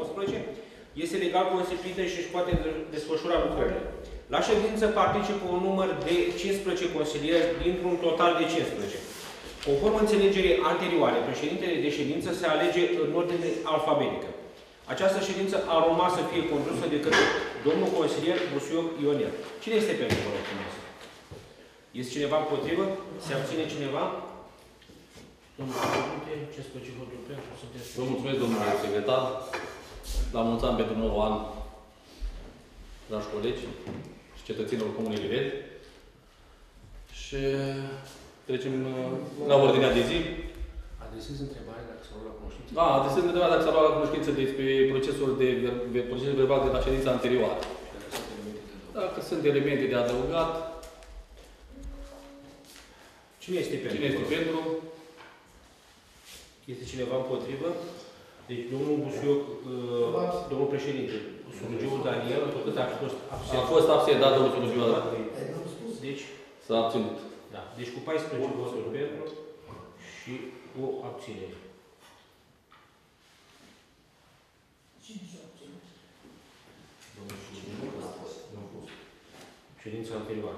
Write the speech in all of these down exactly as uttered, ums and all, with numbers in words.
nouăsprezece, este legal constituită și își poate desfășura lucrările. La ședință participă un număr de cincisprezece consilieri dintr-un total de cincisprezece. Conform înțelegerii anterioare, președintele de ședință se alege în ordine alfabetică. Această ședință a urmat să fie condusă de către domnul consilier Busuioc Ionel. Cine este pentru, vă rog frumos? Este cineva împotrivă? Se abține cineva? Domnul președinte, cincisprezece voturi pentru, sunteți... Vă mulțumesc, domnule secretar. La mulți ani pentru nou an, dragi colegi și cetățenilor Comunei Livezi. Și trecem la ordinea de zi. Adresez întrebarea dacă s-a luat la cunoștință. Da, adresez întrebarea dacă s-a luat la cunoștință despre procesul de, de procesul verbal de la ședința anterioară. Dacă sunt elemente de adăugat. Cine este pentru? Cine este pentru? Este cineva împotrivă? Deci, domnul Busuioc, uh, domnul președinte, Surugiu Daniel, tot a fost absent. A fost absent, da, domnul Surugiu Daniel. Deci, s-a abținut. Da. Deci cu paisprezece voturi pentru și o abținere. Ședința anterioară.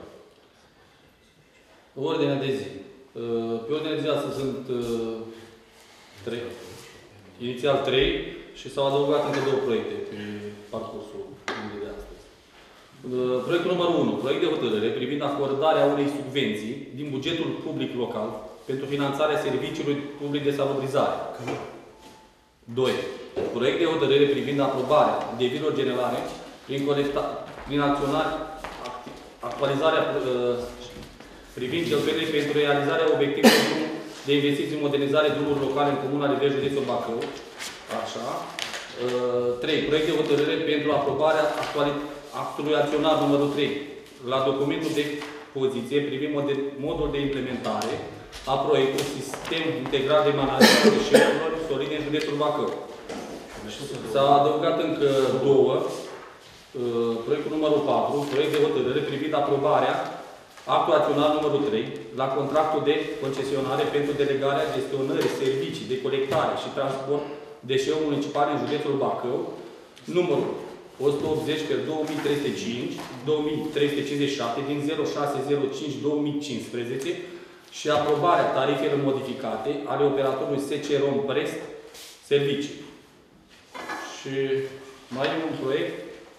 Ordinea de zi. Pe ordinea de zi astăzi sunt trei. Inițial trei și s-au adăugat încă două proiecte pe parcursul de astăzi. Proiectul numărul unu. Proiect de hotărâre privind acordarea unei subvenții din bugetul public local pentru finanțarea serviciului public de salubrizare. doi. Proiect de hotărâre privind aprobarea devirilor generale prin, prin acționare, actualizarea privind cheltuielile pentru realizarea obiectivelor de investiții în modernizare drumuri locale în Comuna Livezi, județul Bacău. Așa. trei. Proiect de hotărâre pentru aprobarea actului acționar numărul trei la documentul de poziție privind modul de implementare a proiectului Sistem Integrat de Management a Deșeurilor Sorin în județul Bacău. S-a adăugat încă două. Proiectul numărul patru. Proiect de hotărâre privind aprobarea actul acționar numărul trei la contractul de concesionare pentru delegarea gestionării servicii de colectare și transport deșeuri municipale în județul Bacău, numărul o sută optzeci pe două mii trei sute cinci două mii trei sute cincizeci și șapte din zero șase zero cinci două mii cincisprezece și aprobarea tarifelor modificate ale operatorului S C Rom Brest Servicii. Și mai e un proiect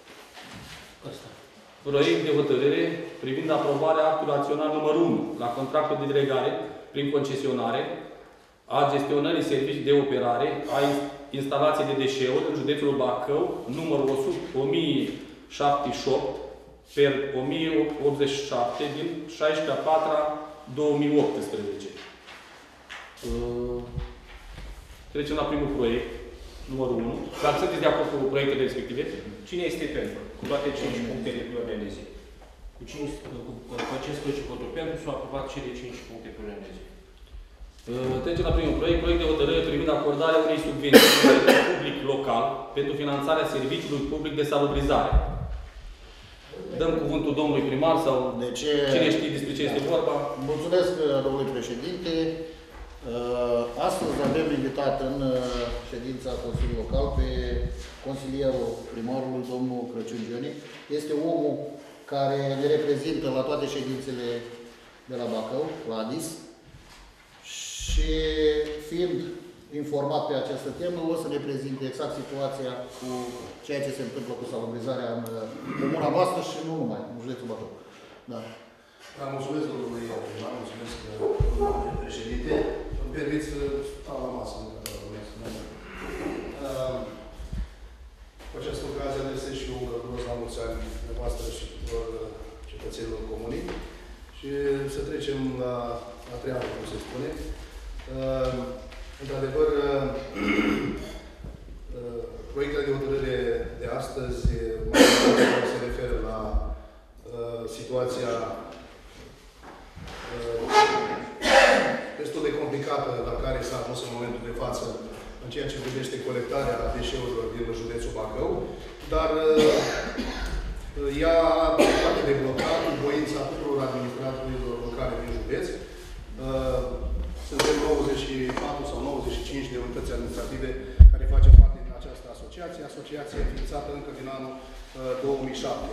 Proiect de hotărâre privind aprobarea actului acționar numărul unu la contractul de delegare prin concesionare a gestionării servicii de operare a instalației de deșeuri în județul Bacău, numărul o mie șaptezeci și opt per o mie optzeci și șapte din șaisprezece a patra două mii optsprezece. Trecem la primul proiect, numărul unu. Dacă sunteți de acord cu proiectele respective? Cine este pentru? Cu toate cinci punctele pe ordine de zi. Cu, cinci, cu, cu cincisprezece voturi pentru s-au aprobat cele cinci puncte pe ordine de zi. Trecem la primul proiect. Proiect de hotărâre privind acordarea unei subvenții public local pentru finanțarea serviciului public de salubrizare. Dăm cuvântul domnului primar sau de ce... cine știe despre ce este vorba? Mulțumesc, domnului președinte. Astăzi avem invitat în ședința Consiliului Local pe consilierul primarului, domnul Crăciun Gioni. Este omul care ne reprezintă la toate ședințele de la Bacău, la A D I S. Și fiind informat pe această temă, o să ne prezinte exact situația cu ceea ce se întâmplă cu salubrizarea în comuna voastră și nu numai, în județul Bacău. Da. Da, mulțumesc, domnului primar, mulțumesc, domnule președinte. Îmi permit să stau la masă, nu că mulțumesc. Cu această ocazie adresez și un călduros la mulți ani de voastră și tuturor cetățenilor comunii. Și să trecem la a treia, cum se spune. Într-adevăr, proiectele de hotărâre de astăzi se referă la situația destul de complicată la care s-a ajuns în momentul de față în ceea ce privește colectarea deșeurilor din județul Bacău, dar ea poate debloca cu voința tuturor administratorilor locale din județ. Suntem nouăzeci și patru sau nouăzeci și cinci de unități administrative care facem parte din această asociație. asociație, asociație înființată încă din anul două mii șapte.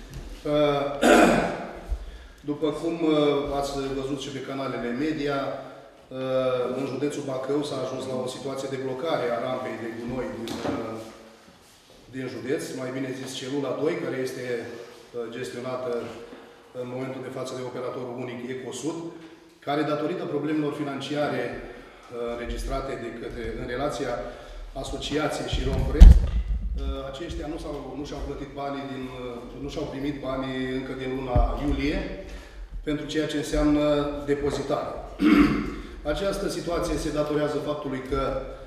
După cum ați văzut și pe canalele media, în județul Bacău s-a ajuns la o situație de blocare a rampei de gunoi din, din județ, mai bine zis celula doi, care este gestionată în momentul de față de operatorul unic Ecosud, care, datorită problemelor financiare înregistrate de către, în relația asociației și Romprest, aceștia nu, s-au, nu și-au plătit banii din, nu și-au primit banii încă din luna iulie, pentru ceea ce înseamnă depozitare. Această situație se datorează faptului că,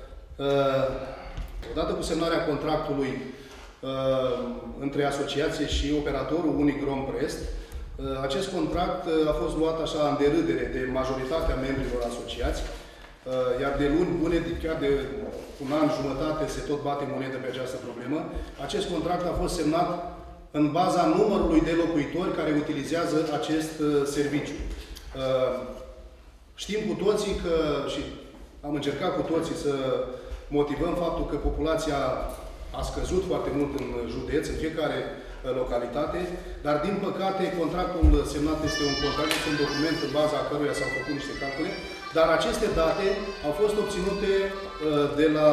odată cu semnarea contractului între asociație și operatorul unic Romprest, acest contract a fost luat așa în derâdere de majoritatea membrilor asociați, iar de luni bune, chiar de un an jumătate, se tot bate monedă pe această problemă. Acest contract a fost semnat în baza numărului de locuitori care utilizează acest serviciu. Știm cu toții că, și am încercat cu toții să motivăm faptul că populația a scăzut foarte mult în județ, în fiecare localitate, dar din păcate contractul semnat este un contract, este un document în baza căruia s-au făcut niște calcule, dar aceste date au fost obținute de la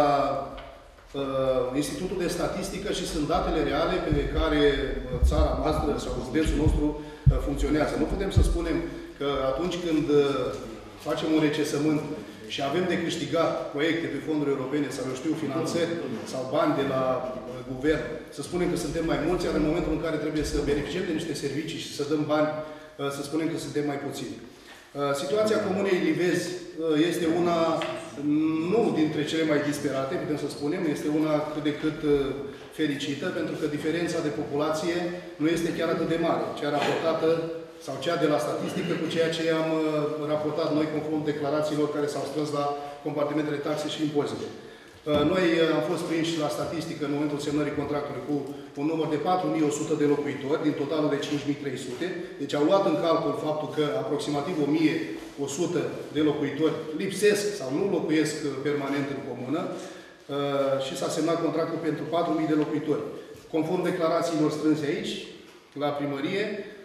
Institutul de Statistică și sunt datele reale pe care țara noastră sau județul nostru funcționează. Nu putem să spunem că atunci când facem un recesământ și avem de câștigat proiecte pe fonduri europene sau, eu știu, finanțări sau bani de la guvern, să spunem că suntem mai mulți, iar în momentul în care trebuie să beneficiem de niște servicii și să dăm bani, să spunem că suntem mai puțini. Situația Comunei Livezi este una, nu dintre cele mai disperate, putem să spunem, este una cât de cât fericită, pentru că diferența de populație nu este chiar atât de mare, cea raportată sau cea de la statistică cu ceea ce am raportat noi conform declarațiilor care s-au strâns la compartimentele taxe și impozite. Noi am fost prinși la statistică în momentul semnării contractului cu un număr de patru mii o sută de locuitori, din totalul de cinci mii trei sute. Deci au luat în calcul faptul că aproximativ o mie o sută de locuitori lipsesc sau nu locuiesc permanent în comună și s-a semnat contractul pentru patru mii de locuitori. Conform declarațiilor strânse aici, la primărie,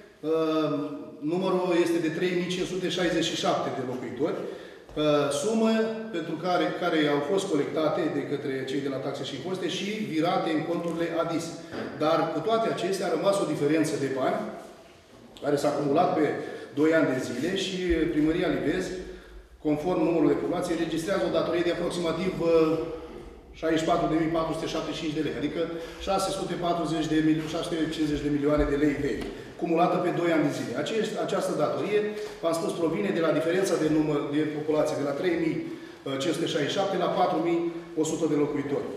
numărul este de trei mii cinci sute șaizeci și șapte de locuitori, sumă pentru care, care au fost colectate de către cei de la taxe și impozite și virate în conturile A D I S. Dar cu toate acestea a rămas o diferență de bani care s-a acumulat pe doi ani de zile și Primăria Livezi, conform numărului de populație, registrează o datorie de aproximativ șaizeci și patru de mii patru sute șaptezeci și cinci de lei, adică șase sute patruzeci de mii, șase sute cincizeci de milioane de lei vechi, cumulată pe doi ani de zile. Acești, această datorie, v-am spus, provine de la diferența de număr de populație, de la trei mii cinci sute șaizeci și șapte la patru mii o sută de locuitori.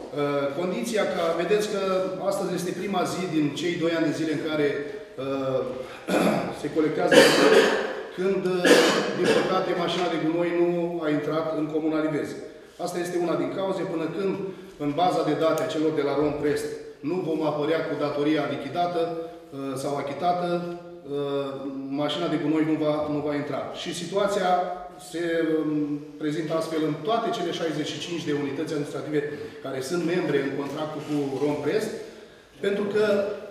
Condiția ca, vedeți că astăzi este prima zi din cei doi ani de zile în care uh, se colectează când, din păcate, mașina de gunoi nu a intrat în Comuna Livezi. Asta este una din cauze, până când, în baza de date a celor de la Romprest, nu vom apărea cu datoria lichidată uh, sau achitată, uh, mașina de gunoi nu va, nu va intra. Și situația se um, prezintă astfel în toate cele șaizeci și cinci de unități administrative care sunt membre în contractul cu Romprest, pentru că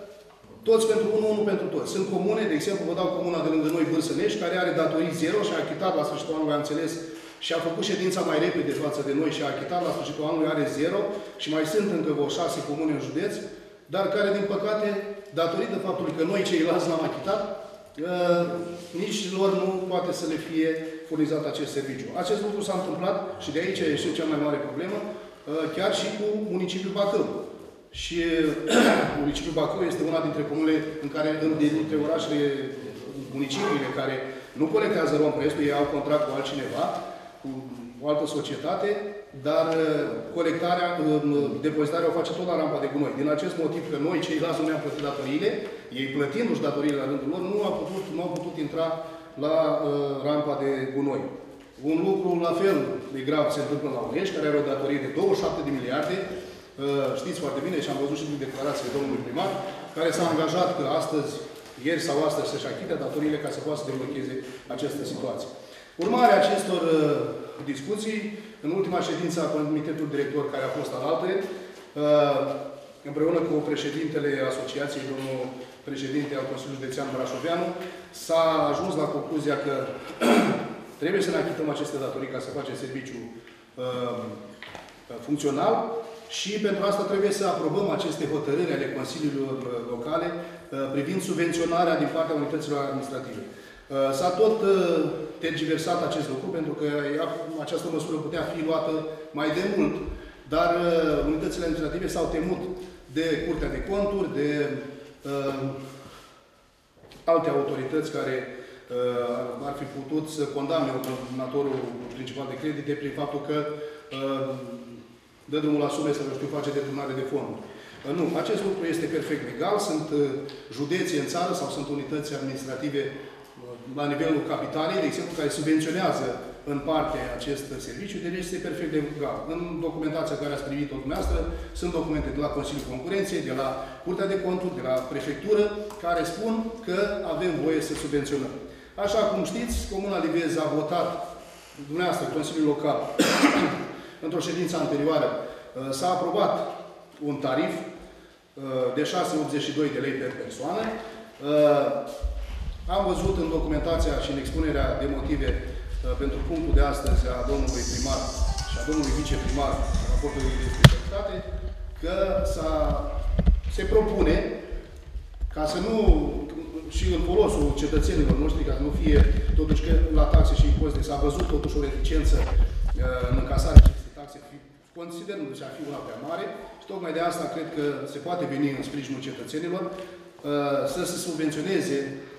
toți pentru unul, unul pentru toți. Sunt comune, de exemplu, vă dau comuna de lângă noi, Bârsănești, care are datorii zero și a achitat la sfârșitul anului, am înțeles, și a făcut ședința mai repede față de noi și a achitat la sfârșitul anului, are zero și mai sunt încă vreo șase comune în județ, dar care, din păcate, datorită faptului că noi ceilalți l-am achitat, uh, nici lor nu poate să le fie furnizat acest serviciu. Acest lucru s-a întâmplat și de aici a ieșit cea mai mare problemă, uh, chiar și cu municipiul Bacău. Și municipiul Bacău este una dintre comunele în care, dintre orașele, municipiile care nu colectează Romprestul, ei au contract cu altcineva, cu o altă societate, dar colectarea, depozitarea o face tot la rampa de gunoi. Din acest motiv că noi, ceilalți, nu ne-am plătit datoriile, ei plătindu-și datoriile la rândul lor, nu au putut, nu au putut intra la uh, rampa de gunoi. Un lucru la fel de grav se întâmplă la Unești, care are o datorie de douăzeci și șapte de miliarde, uh, știți foarte bine și am văzut și din declarațiile domnului primar, care s-a angajat că astăzi, ieri sau astăzi, să-și achite datoriile ca să poată să deblocheze această situație. Urmarea acestor uh, discuții, în ultima ședință a Comitetului Director care a fost alaltăieri, Împreună cu președintele asociației, domnul președinte al Consiliului Județean Brașoveanu, s-a ajuns la concluzia că trebuie să ne achităm aceste datorii ca să facem serviciu uh, funcțional și pentru asta trebuie să aprobăm aceste hotărâri ale Consiliilor Locale uh, privind subvenționarea din partea unităților administrative. Uh, S-a tot uh, tergiversat acest lucru pentru că ea, această măsură putea fi luată mai de mult, dar uh, unitățile administrative s-au temut de Curtea de Conturi, de uh, alte autorități care uh, ar fi putut să condamne ordonatorul principal de credite prin faptul că uh, dă drumul la sume să nu știu face deturnare de fonduri. Uh, nu, acest lucru este perfect legal. Sunt uh, județe în țară sau sunt unități administrative uh, la nivelul capitalei, de exemplu, care subvenționează în parte acest serviciu, deci este perfect legal. În documentația care ați primit-o dumneavoastră, sunt documente de la Consiliul Concurenței, de la Curtea de Conturi, de la Prefectură, care spun că avem voie să subvenționăm. Așa cum știți, Comuna Livez a votat, dumneavoastră, Consiliul Local, într-o ședință anterioară, s-a aprobat un tarif de șase virgulă optzeci și doi de lei per persoană. Am văzut în documentația și în expunerea de motive pentru punctul de astăzi a domnului primar și a domnului viceprimar a raportului de specialitate, că se propune, ca să nu, și în folosul cetățenilor noștri, ca să nu fie, totuși, că la taxe și impozite s-a văzut totuși o reticență în încasarea acestei taxe, considerându-se a fi una prea mare, și tocmai de asta cred că se poate veni în sprijinul cetățenilor să se subvenționeze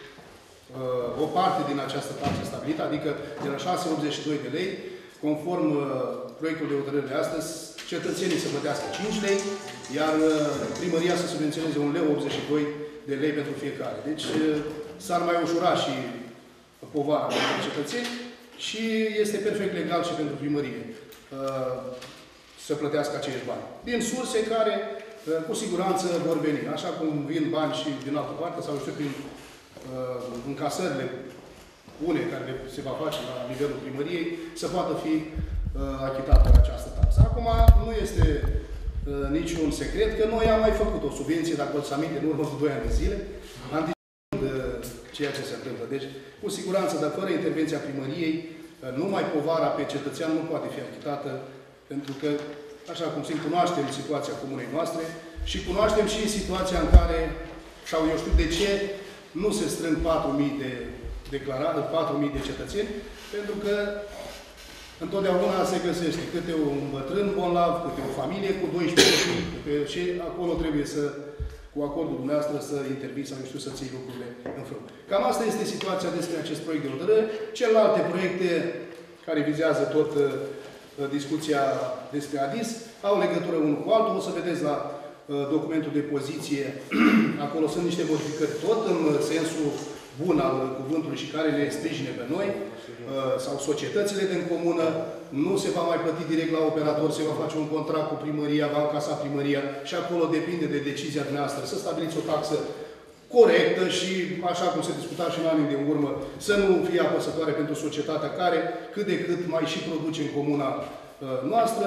o parte din această taxă stabilită, adică de la șase virgulă optzeci și doi de lei, conform uh, proiectului de hotărâre de astăzi, cetățenii să plătească cinci lei, iar uh, primăria să subvenționeze un leu optzeci și doi de lei pentru fiecare. Deci uh, s-ar mai ușura și povara pentru cetățeni și este perfect legal și pentru primărie uh, să plătească acești bani. Din surse care uh, cu siguranță vor veni. Așa cum vin bani și din altă parte, sau știu prin încasările une care se va face la nivelul primăriei, să poată fi uh, achitată această taxă. Acum, nu este uh, niciun secret că noi am mai făcut o subvenție, dacă îți aminte, în urmă cu doi ani de zile, anticipând uh, ceea ce se întâmplă. Deci, cu siguranță, dar fără intervenția primăriei, uh, numai povara pe cetățean nu poate fi achitată, pentru că, așa cum simt, cunoaștem situația comunei noastre și cunoaștem și situația în care, sau eu știu de ce, nu se strâng patru mii de declarate, patru mii de cetățeni, pentru că întotdeauna se găsește câte un bătrân bolnav, câte o familie cu doisprezece copii, și acolo trebuie să, cu acordul dumneavoastră, să intervii sau, nu știu, să ții lucrurile în frâu. Cam asta este situația despre acest proiect de hotărâre. Celelalte proiecte care vizează tot uh, discuția despre A D I S au legătură unul cu altul. O să vedeți la documentul de poziție, acolo sunt niște modificări tot în sensul bun al cuvântului și care ne sprijine pe noi, sau societățile din comună, nu se va mai plăti direct la operator, se va face un contract cu primăria, va încasa primăria și acolo depinde de decizia dumneavoastră să stabiliți o taxă corectă și, așa cum se discuta și în anii de urmă, să nu fie apăsătoare pentru societatea care cât de cât mai și produce în comuna noastră.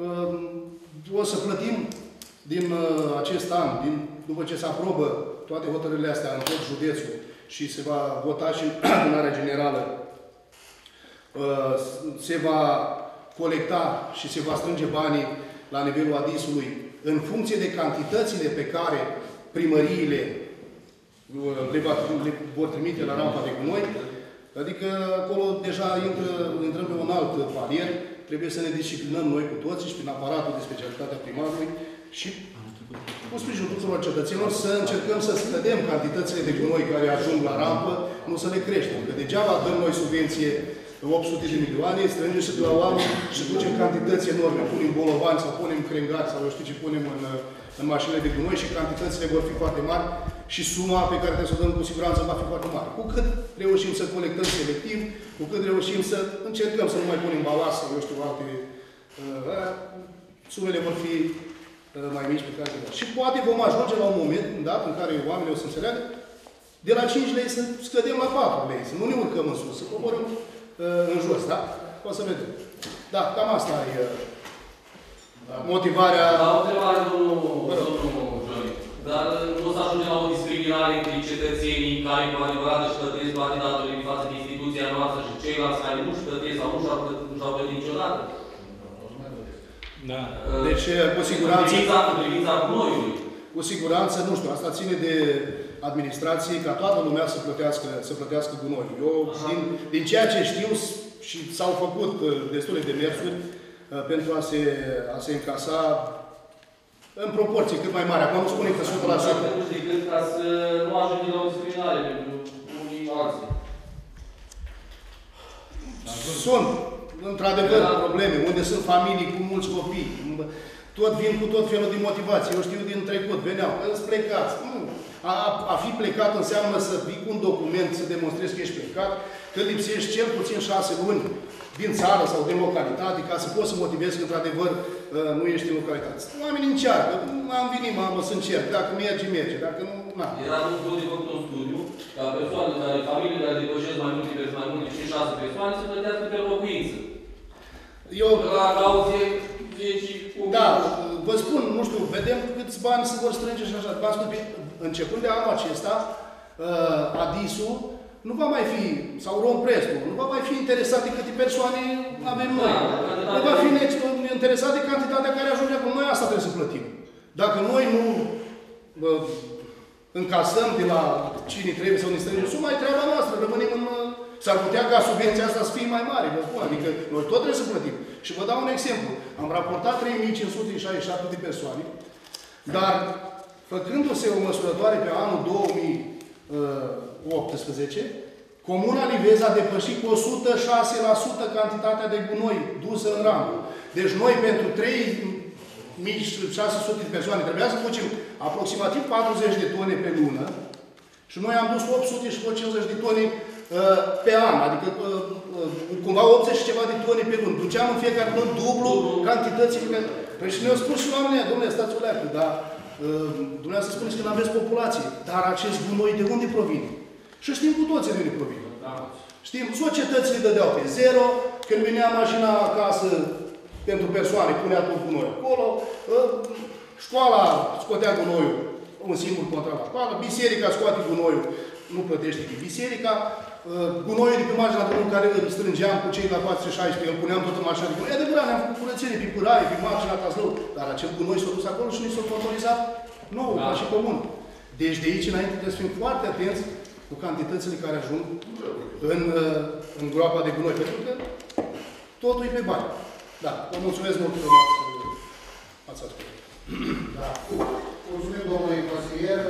O să plătim din uh, acest an, din, după ce se aprobă toate hotărârile astea în tot județul și se va vota și în adunarea generală, uh, se va colecta și se va strânge banii la nivelul A D I S-ului în funcție de cantitățile pe care primăriile uh, le, va, le vor trimite la rampa de gunoi. Adică acolo deja intră, intrăm pe un alt palier. Trebuie să ne disciplinăm noi cu toți și prin aparatul de specialitate a primarului și cu sprijinul tuturor cetățenilor să încercăm să scădem cantitățile de gunoi care ajung la rampă, nu să le creștem. Că degeaba dăm noi subvenție opt sute de milioane, strângem și de la oameni și ducem cantități enorme. Punem bolovani sau punem crengari sau eu știu ce punem în, în mașinile de gunoi și cantitățile vor fi foarte mari și suma pe care trebuie să o dăm cu siguranță va fi foarte mare. Cu cât reușim să colectăm selectiv, cu cât reușim să încercăm să nu mai punem balas sau eu știu alte uh, sumele vor fi mai mici pe care le. Și poate vom ajunge la un moment dat în care oamenii o să înțeleagă de la cinci lei să scădem la patru lei, să nu ne urcăm în sus, să coborăm uh, în jos, da? O să vedem. Da, cam asta e uh, motivarea... La o întrebare, domnul Johnny. Dar nu o să ajunge la o discriminare între cetățenii care cu adevărat își plătesc toate datorii față de instituția noastră și ceilalți care nu își plătesc sau nu și-au plătit niciodată? Da. Deci, cu siguranță... În privința gunoiului. Cu siguranță, nu știu, asta ține de administrație, ca toată lumea să plătească, să plătească gunoi. Eu, din, din ceea ce știu, și s-au făcut destule de demersuri pentru a se, a se încasa în proporție cât mai mare. Acum nu spune că o sută la sută. Decât ca să nu ajungem la o discriminare pentru unii alții. Sunt, într-adevăr, probleme, unde sunt familii cu mulți copii. Tot vin cu tot felul de motivații. Eu știu din trecut, veneau, îți plecați. Nu. A, a fi plecat înseamnă să vii cu un document, să demonstrezi că ești plecat, că lipsești cel puțin șase luni din țară sau din localitate, ca să poți să motivezi că, într-adevăr, nu ești în localitate. Oamenii încearcă. Am venit, mamă, să încerc. Dacă merge, merge. Dacă nu, na. Era nu de făcut un studiu ca persoane care, familiile care depășesc mai multe persoane, mai multe și șase persoane, să plătească pe locuință. Eu... La cauție, zeci Da, vă spun, nu știu, vedem câți bani se vor strânge și așa. V-am spus, începând de anul acesta, uh, Adisul nu va mai fi, sau Romprestul, nu va mai fi interesat de câte persoane avem noi. Nu va fi interesat de cantitatea care ajunge acum. Noi asta trebuie să plătim. Dacă noi nu uh, încasăm de la cine trebuie sau ne strângem suma, e treaba noastră, rămânem în... S-ar putea ca subvenția asta să fie mai mare, vă spun. Adică noi tot trebuie să plătim. Și vă dau un exemplu. Am raportat trei mii cinci sute șaizeci și șapte de persoane, dar făcându-se o măsurătoare pe anul două mii optsprezece, Comuna Livezi a depășit cu o sută șase la sută cantitatea de gunoi dusă în ramură. Deci noi pentru trei mii șase sute de persoane trebuia să ducem aproximativ patruzeci de tone pe lună și noi am dus opt sute și cincizeci de tone pe an, adică cumva optzeci și ceva de tone pe lună. Duceam în fiecare lună dublu cantitățile. Păi și ne-au spus și oamenii, domnule, stați o leacă, dar dumneavoastră spuneți că nu aveți populație, dar acest gunoi de unde provine? Și știm cu toții de unde provine. Știm, societățile dădeau pe zero, când venea mașina acasă pentru persoane, punea tot gunoi acolo, școala scotea gunoiul, un singur contract la școală, biserica scoate gunoiul, nu plătește pe biserica, gunoiul de pe marginea drumului care îl strângeam cu cei la patru șaisprezece, îl puneam tot în mașina de gunoi. E adevărat, ne-am făcut curățenie pe pâraie, pe marginea Taslău, dar acel gunoi s-a dus acolo și nu s-a controlizat nou, ca și comun. Deci de aici înainte trebuie să fim foarte atenți cu cantitățile care ajung în, în groapa de gunoi, pentru că totul e pe bani. Da, vă mulțumesc mult că m-ați ascultat. Da. Mulțumim domnului consilier.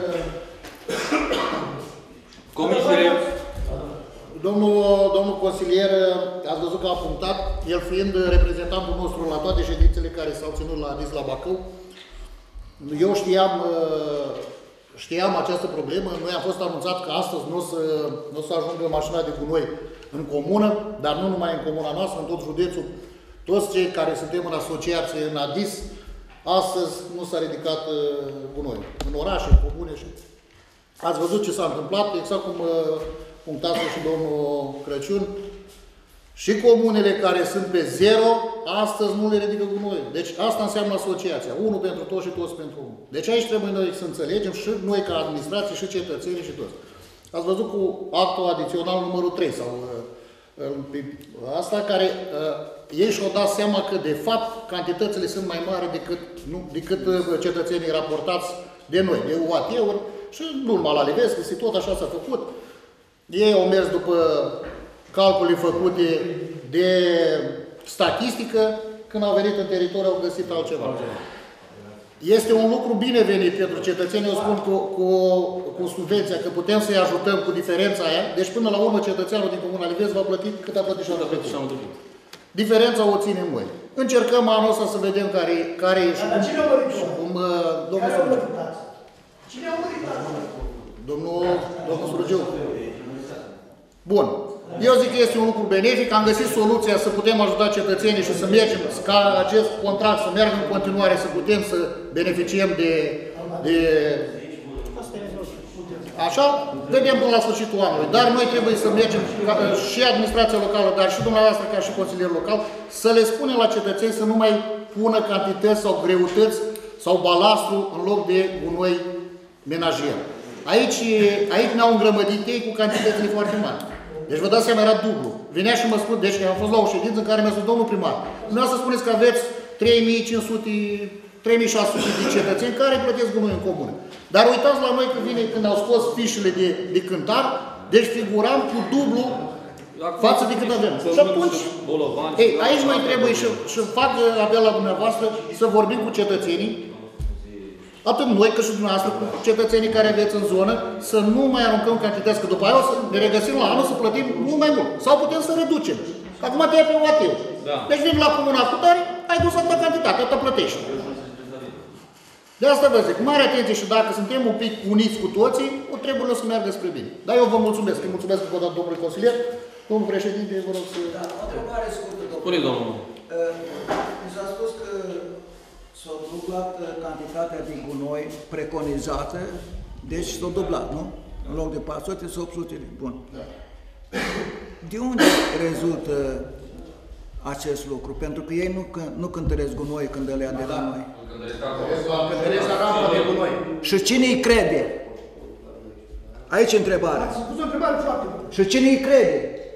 Comisiile... Domnul, domnul consilier, ați văzut că a punctat, el fiind reprezentantul nostru la toate ședințele care s-au ținut la Adis la Bacău. Eu știam, știam această problemă, noi am fost anunțat că astăzi nu o să, nu o să ajungă mașina de gunoi în comună, dar nu numai în comuna noastră, în tot județul. Toți cei care suntem în asociație în Adis, astăzi nu s-a ridicat gunoi. În orașe, în comune și... Ați văzut ce s-a întâmplat, exact cum punctați și domnul Crăciun. Și comunele care sunt pe zero, astăzi nu le ridică gunoi. Deci asta înseamnă asociația. Unul pentru toți și toți pentru unul. Deci aici trebuie noi să înțelegem și noi ca administrație și cetățenii și toți. Ați văzut cu actul adițional numărul trei sau asta care ei și-au dat seama că de fapt cantitățile sunt mai mari decât, nu, decât cetățenii raportați de noi, de U A T-uri. Și nu numai la Livezi, tot așa s-a făcut. Ei au mers după calcule făcute de statistică, când au venit în teritoriu au găsit altceva. Este un lucru binevenit pentru cetățenii, eu spun cu, cu, cu subvenția, că putem să-i ajutăm cu diferența aia. Deci până la urmă cetățeanul din Comuna Livezi va plăti cât a plătit și a plătit. Diferența o ținem noi. Încercăm anul ăsta să vedem care, care e și cum, cine a murit? cum domnul Surugiu. Cine a murit? Domnul, domnul Surugiu. Bun. Eu zic că este un lucru benefic. Am găsit soluția să putem ajuta cetățenii și să mergem ca acest contract să meargă în continuare, să putem să beneficiem de, de așa, vedem până la sfârșitul anului. Dar noi trebuie să mergem, și administrația locală, dar și dumneavoastră ca și consilier local, să le spunem la cetățeni să nu mai pună cantități sau greutăți sau balastru în loc de gunoi menajer. Aici, aici ne-au îngrămădit ei cu cantitățile foarte mari. Deci vă dați seama, era dublu. Venea și mă spun, deci am fost la o ședință în care mi-a spus, domnul primar, dumneavoastră spuneți că aveți trei mii cinci sute, trei mii șase sute de cetățeni care plătesc gunoi în comună. Dar uitați la noi când vine, când au scos fișele de, de cântar, deci figuram cu dublu față de cât avem. Și atunci, ei, aici noi trebuie și, și fac apel la dumneavoastră să vorbim cu cetățenii, atât noi cât și dumneavoastră, cu cetățenii care aveți în zonă, să nu mai aruncăm cantități, că după aia o să ne regăsim la anul să plătim mult mai mult. Sau putem să reducem. Acum te ia pe O A T-ul. Da. Deci vin la comuna cu tare, ai dus atâta cantitate, atâta plătești. De asta vă zic, mare atenție și dacă suntem un pic uniți cu toții, o trebuie să meargă spre bine. Dar eu vă mulțumesc, îi mulțumesc încă o dată domnului consilier. Domnul președinte, vă rog să... Da, o întrebare scurtă, domnule. Spune, domnul. Mi s-a spus că s-a dublat cantitatea de gunoi preconizată, deci s-a dublat, nu? În loc de patru sute, sunt opt sute. Bun. Da. De unde rezultă acest lucru? Pentru că ei nu, nu cântăresc gunoi când le ia de la noi. Cântăresc la rampa de gunoi. Și cine îi crede? Aici întrebarea. Ați spus o întrebare foarte bună. Și cine îi crede?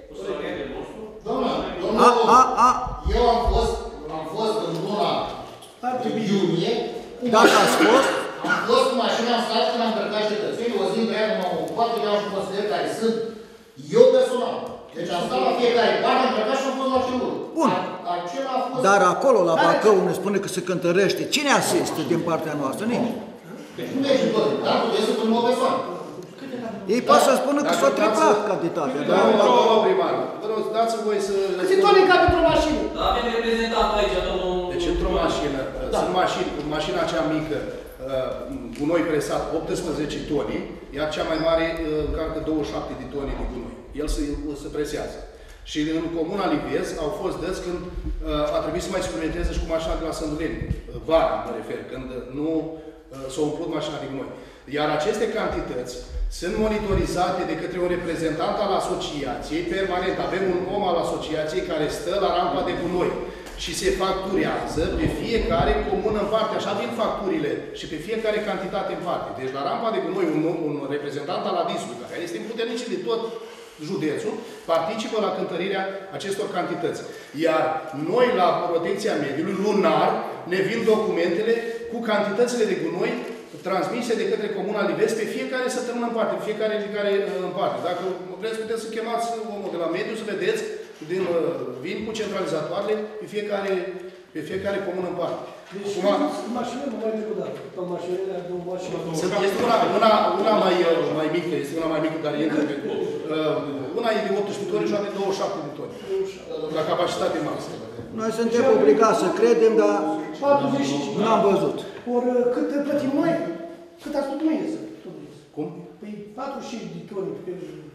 Domnul, A, a, a. eu am fost, am fost în luna iunie. Dacă ați fost? Am fost cu mașina, am stat când am încărcat cetățenii, o zi întreagă m-am ocupat, eu am și consilieri care sunt eu personal. Deci am stat la fiecare bani, am încărcat și am fost la celul. Bun. Acela a fost... Dar acolo, la Bacău, ne spune că se cântărește. Cine asistă din partea noastră? Nimeni. Deci nu mergi tot, dar puteți să pun o persoană. Ei pot să spună că s-a treptat cantitatea. Da, domnul primar, vă rog, dați voi să... Câți tone încap într-o mașină? Da, avem reprezentant aici, domnul... Deci într-o mașină, sunt mașini, mașina cea mică, gunoi presat optsprezece toni, iar cea mai mare încarcă douăzeci și șapte de tone de gunoi. El se, se presează. Și în comuna Livez au fost dăți când a trebuit să mai suplimenteze și cu mașina de la Sânduleni, vara mă refer, când nu s-a umplut mașina de gunoi. Iar aceste cantități sunt monitorizate de către un reprezentant al asociației permanent. Avem un om al asociației care stă la rampa de gunoi și se facturează pe fiecare comună în parte. Așa vin facturile și pe fiecare cantitate în parte. Deci la rampa de gunoi un, un reprezentant al adisului, care este împuternicit de tot județul, participă la cântărirea acestor cantități. Iar noi la protecția mediului, lunar, ne vin documentele cu cantitățile de gunoi transmise de către Comuna Livez pe fiecare săptămână în parte, fiecare fiecare în parte. Dacă vreți, puteți să chemați omul de la mediu să vedeți, din, vin cu centralizatoarele pe fiecare, pe fiecare comună în parte. Deci mașinile nu mai decât dată. Mașinile de o mașină. Este una, una, una mai, mai mică, este una mai mică care intră pe uh, una e de optsprezece toni și una de douăzeci și șapte de toni. La capacitate maximă. Noi suntem obligați să credem, dar patruzeci și cinci. nu am văzut. Ori cât plătim noi? Cât ați plătit noi iese? Cum? Păi patruzeci și cinci de toni pe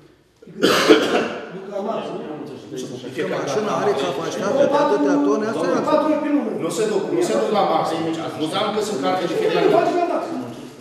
duc la masă, nu? Că mașina are capacitate de atâtea tone, asta e patru ori pe lună. Nu se duc, nu se duc la maxim. Nu înseamnă că sunt carte de fiecare Nu dată. faci la maxim.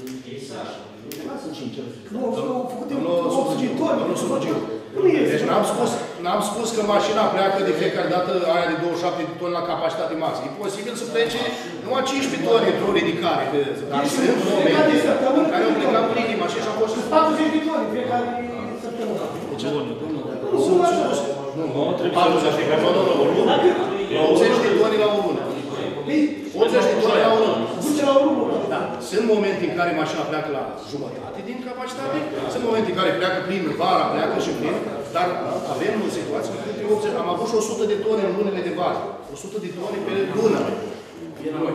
Nu, au făcut opt sute de toni. Nu sunt logic. Nu iese. Deci n-am spus, n-am spus că mașina pleacă de fiecare dată aia de douăzeci și șapte de toni la capacitate maximă. E posibil să plece numai cincisprezece toni într-o ridicare. Dar sunt momente în care au plecat cu inima și așa au fost. patruzeci de toni fiecare săptămână. Sunt spus. Nu, patruzeci de toni la o lună. optzeci de toni la o lună. optzeci de toni la o lună. Duce la o lună. Da. Sunt momente în care mașina pleacă la jumătate din capacitate, sunt momente în care pleacă plin, vara pleacă și plin, dar avem o situație în care optzeci, am avut și o sută de tone în lunile de vară. o sută de tone pe lună. De lună.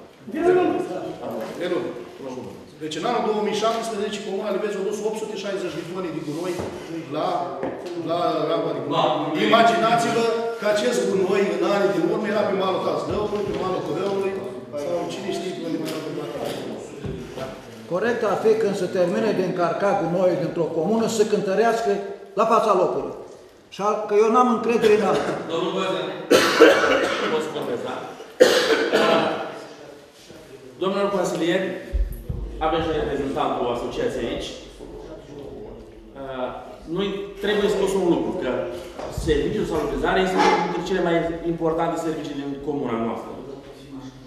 De lună. Deci în anul două mii șaptesprezece, Comuna Livez a dus opt sute șaizeci de tone de gunoi la, la rampa de gunoi. Imaginați-vă că acest gunoi în anii din urmă era pe malul Tazlăului, pe malul Căreului, sau cine știe unde mai era pe malul. corect ar fi când se termine de încarcat gunoiul dintr-o comună să cântărească la fața locului. Și că eu n-am încredere în asta. Domnul Băzăr, pot să vorbesc, da? Domnul consilier, avem și reprezentantul asociației aici. Noi trebuie spus un lucru, că serviciul salubrizare este unul dintre cele mai importante servicii din comuna noastră.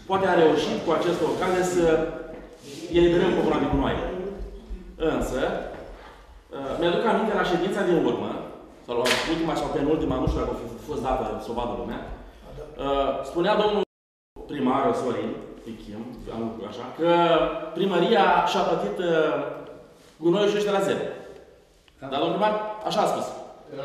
poate a reușit cu aceste ocazie să eliberăm problema de gunoaie. Însă, mi-aduc aminte la ședința din urmă, sau la ultima sau penultima, nu știu dacă a fost dată să o vadă lumea, spunea domnul primar Sorin, Ichim, așa, că primăria și-a plătit gunoiul și ăștia la zero. Dar domnul primar, așa a spus.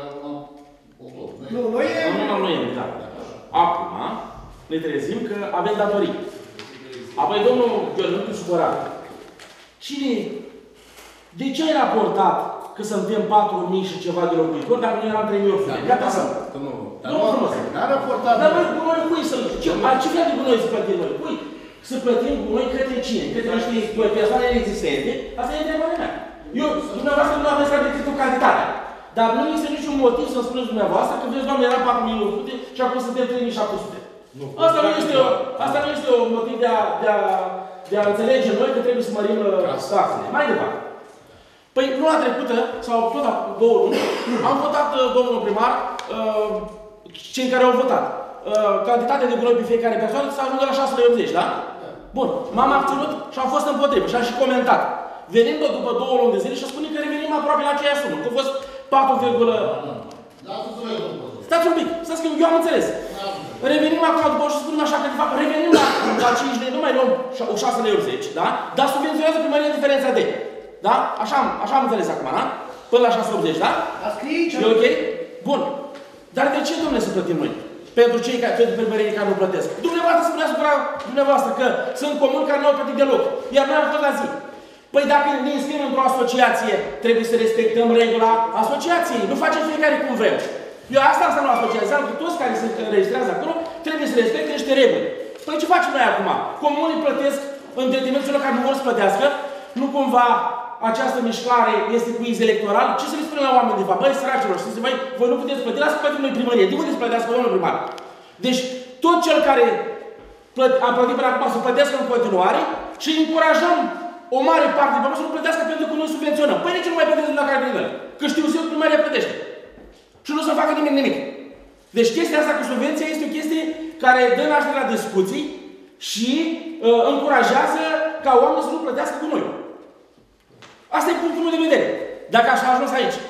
Nu, noi e... Nu, nu, nu e, da. Acum, ne trezim că avem datorii. Apoi domnul Gheorghe supărat. Cine, de ce ai raportat că suntem patru mii și ceva de locuitori, dacă nu eram trei mii opt sute? Gata să... Domnul frumos. N-a raportat. Dar noi gunoi cui să... Ce fel de gunoi să plătim noi? Cui? Să plătim gunoi către cine? Către niște persoane inexistente? Asta e întrebarea mea. Eu, dumneavoastră, nu aveți ca decât o cantitate. Dar nu există niciun motiv să spuneți dumneavoastră că vreți, doamne, eram patru mii opt sute și acum suntem trei mii șapte sute. Asta nu este, o, asta nu este un motiv de a, de, a, de a înțelege noi că trebuie să mărim taxele. Mai departe. Păi, luna trecută, sau tot la două luni, am votat, domnul primar, uh, cei care au votat. Uh, cantitatea de gunoi pe fiecare persoană s-a ajuns de la șase lei optzeci, da? Bun. M-am abținut și am fost împotrivă și am și comentat. Venind după două luni de zile și spune că revenim aproape la aceeași sumă. Că a fost patru, stați un pic, stați că eu am înțeles. Revenim acum după și spunem așa că de fapt revenim la, la cinci lei, nu mai luăm șase lei optzeci, da? Dar subvenționează primăria diferența de. Da? Așa am, așa am înțeles acum, da? Până la șase lei optzeci, da? E ok? Bun. Dar de ce, domnule, să plătim noi? Pentru cei care, pentru primării care nu plătesc. Dumneavoastră spuneați supra dumneavoastră că sunt comuni care nu au plătit deloc. Iar noi am fost la zi. Păi dacă ne înscriem într-o asociație, trebuie să respectăm regula asociației. Nu facem fiecare cum vrem. Eu asta înseamnă asociație. Înseamnă că toți care se înregistrează acolo trebuie să respecte niște reguli. Păi ce facem noi acum? Comunii plătesc în detrimentul celor care nu vor să plătească. Nu cumva această mișcare este cu iz electoral? Ce să le spunem la oameni de fapt? Băi, săracilor, să zic, băi, voi nu puteți plăti, lasă plătim noi primărie. De unde să plătească domnul primar? Deci, tot cel care a plătit până acum să plătească în continuare și încurajăm o mare parte de bani să nu plătească pentru că noi subvenționăm. Păi de ce nu mai plătesc la care de el? Că știu eu, primăria plătește. Și nu o să facă nimeni nimic. Deci chestia asta cu subvenția este o chestie care dă naștere la discuții și uh, încurajează ca oamenii să nu plătească cu noi. Asta e punctul meu de vedere. Dacă așa a ajuns aici.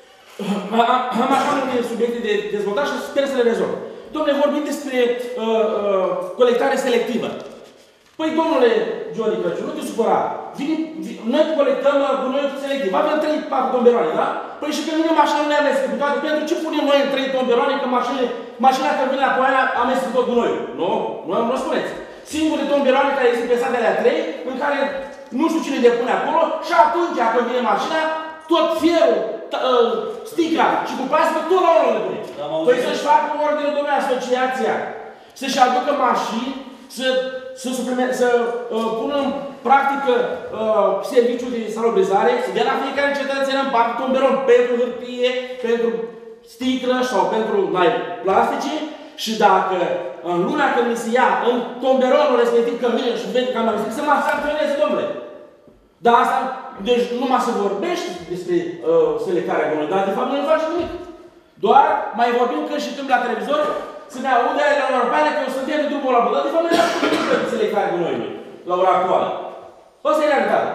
Am așa multe subiecte de dezvoltat și sper să le rezolv. Dom'le, vorbim despre uh, uh, colectare selectivă. Păi, domnule Johnny Crăciun, nu te supăra. Vine, vine, noi colectăm gunoiul selectiv. Avem trei patru tomberoane, da? Păi și când vine mașina nu ne amestec cu toate. Pentru ce punem noi în trei tomberoane că mașina, mașina când vine la poiana amestec tot gunoiul? Nu, nu, nu spuneți. Singure tomberoane care există pe satele alea trei, în care nu știu cine depune acolo și atunci când vine mașina, tot fierul, sticla și cu pasă, tot la unul le pune. Păi să-și facă în ordine, domnule, asociația. Să-și aducă mașini, să, să, suprime, să uh, pună în practică uh, serviciul de salubrizare, să dea la fiecare cetățean în parte tomberon pentru hârtie, pentru sticlă sau pentru plastice și dacă în luna când mi se ia în tomberonul respectiv că vine și vede că am respectiv, să mă sancționeze, domnule. Dar asta, deci numai să vorbești despre uh, selectarea gunoiului, dar de fapt nu ne face nimic. Doar mai vorbim când și când la televizor să ne aude aia la Europeană că eu suntem de drumul la bădă, de fapt nu ne face nimic pentru selectarea gunoiului, la ora actuală. Asta e realitatea.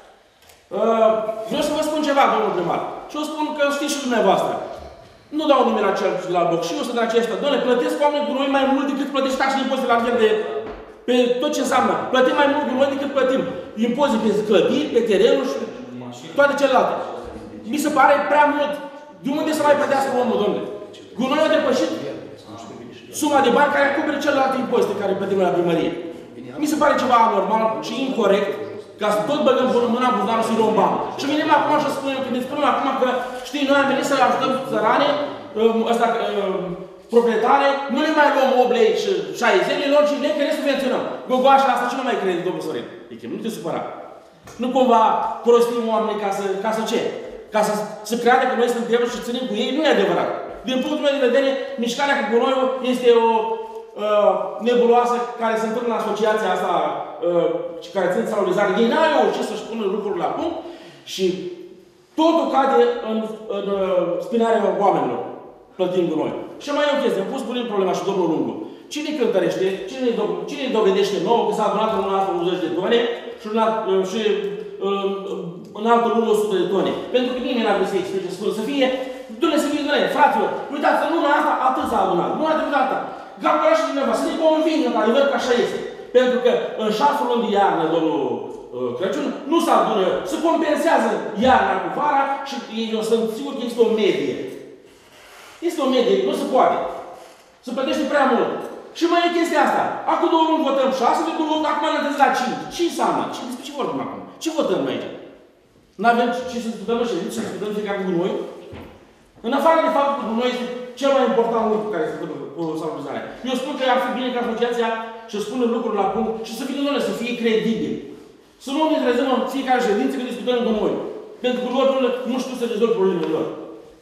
Uh, vreau să vă spun ceva, domnul primar. Și eu spun că știți și dumneavoastră. Nu dau nume la cel de la bloc și eu sunt acesta. Doamne, plătesc oameni gunoi mai mult decât plătești taxe și impozite la nivel de... pe tot ce înseamnă. Plătim mai mult gunoi decât plătim impozite pe clădiri, pe terenuri și toate celelalte. Mi se pare prea mult. De unde să mai plătească omul, domnule? Gunoiul a depășit suma de bani care acopere celelalte impozite care plătim la primărie. Mi se pare ceva anormal și incorrect ca să tot băgăm până mâna buzunarul și luăm bani. Și venim acum și spunem, când ne spunem acum că, știi, noi am venit să ajutăm țărane, ăsta, proprietare, nu le mai luăm opt lei și șaizeci, le luăm cinci lei, că le subvenționăm. Gogoașa asta și nu mai crede, domnul Sorin. Nu te supăra. Nu cumva prostim oamenii ca să, ca să ce? Ca să, să creadă că noi suntem și ținem cu ei, nu e adevărat. Din punctul meu de vedere, mișcarea cu gunoiul este o uh, nebuloasă care se întâmplă în asociația asta uh, care țin salubrizare. Ei n-au reușit să-și pună lucrurile la punct și totul cade în, în uh, spinarea oamenilor, plătind gunoi. Și mai e o chestie, am pus puțin problema și domnul Lungu. Cine cântărește, cine, cine dovedește nouă că s-a adunat în altă optzeci de tone și în, alt, și, în altă lună o sută de tone? Pentru că nimeni n-a vrut să explice, spune, să fie, du-ne să fie, du-ne, fraților, uitați, în luna asta atât s-a adunat, luna de asta. Calculați și dumneavoastră, să ne convingă, într-adevăr, că așa este. Pentru că în șase luni de iarnă, domnul Crăciun, nu se adună, se compensează iarna cu vara și eu sunt sigur că este o medie. Este o medie, nu se poate. Se plătește prea mult. Și mai e chestia asta. Acum două luni votăm șase, de două luni, acum ne întâlnesc la cinci. Ce înseamnă? Ce, despre ce vorbim acum? Ce votăm noi aici? N-avem ce să discutăm în ședință, să discutăm fiecare cu noi? În afară de faptul că noi este cel mai important lucru care se întâmplă cu salubrizarea. Eu spun că ar fi bine ca asociația să spună lucruri la punct și să fie noi, să fie credibil. Să nu ne trezăm în fiecare ședință că discutăm cu noi. Pentru că lor nu știu să rezolv problemele lor.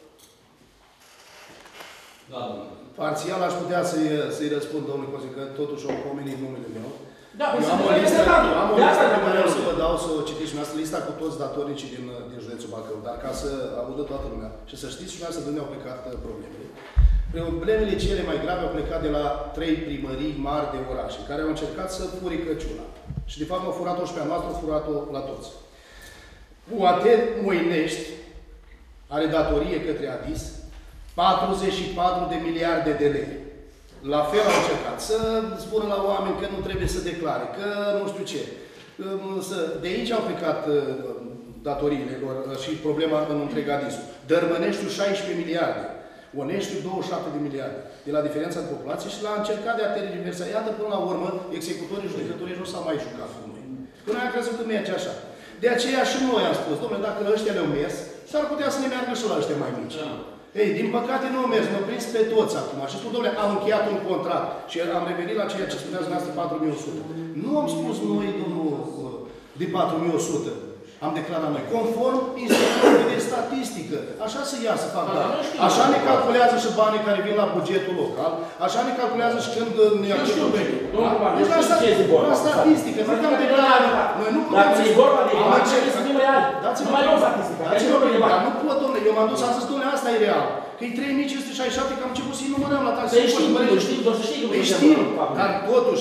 Da, domnule. Parțial aș putea să-i să răspund, domnule Cosmin, că totuși au pomenit numele meu. Da, eu am o listă, am o listă pe care o să vă dau să o citiți și noastră, lista cu toți datornicii din, din județul Bacău, dar ca să audă toată lumea și să știți și noastră de unde au plecat problemele. Problemele cele mai grave au plecat de la trei primării mari de orașe, care au încercat să fure Crăciuna. Și de fapt au furat-o și pe a noastră, au furat-o la toți. U A T Moinești are datorie către Adis, patruzeci și patru de miliarde de lei. La fel au încercat să spună la oameni că nu trebuie să declare, că nu știu ce. De aici au plecat datoriile lor și problema în întreg Adisul. Dărmăneștiul șaisprezece miliarde, Oneștiul douăzeci și șapte de miliarde, de la diferența de populație și la încercat de a tergiversa. Iată, până la urmă, executorii judecătorii nu s-au mai jucat cu noi. Că noi am crezut că merge așa. De aceea și noi am spus, domnule, dacă ăștia le-au mers, s-ar putea să ne meargă și la ăștia mai mici. Ei, din păcate nu au mers, mă prins pe toți acum. Și spun, domnule, am încheiat un contract și am revenit la ceea ce spuneați dumneavoastră patru mii o sută. Nu am spus noi, domnul, de patru mii o sută. Am declarat noi, conform Institutului de Statistică. Așa se ia să fac, da. Așa ne calculează și banii care vin la bugetul local, așa ne calculează și când ne acceptă mediul. Deci la statistică, nu că am declarat. Noi nu putem să... Am acceptat. Dați-mă dar nu pot, domnule, eu m-am dus, am zis, domnule, asta e real. Că e trei mii cinci sute șaizeci și șapte, că am început să-i numărăm la taxe. Păi știm, păi știm, doar să știi că știm, dar totuși,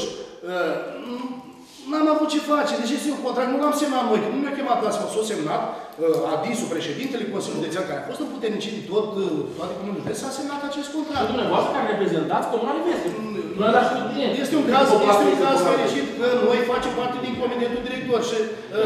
n-am avut ce face, deci este un contract, nu l-am semnat noi, că nu ne-a chemat la s-o semnat, Adisul, președintele Consiliului Județean, care a fost împuternicit de tot, toate comunile județ, s-a semnat acest contract. Și dumneavoastră care reprezentați Comunal Veste. Este un caz, este un caz fericit că noi facem parte din comitetul director și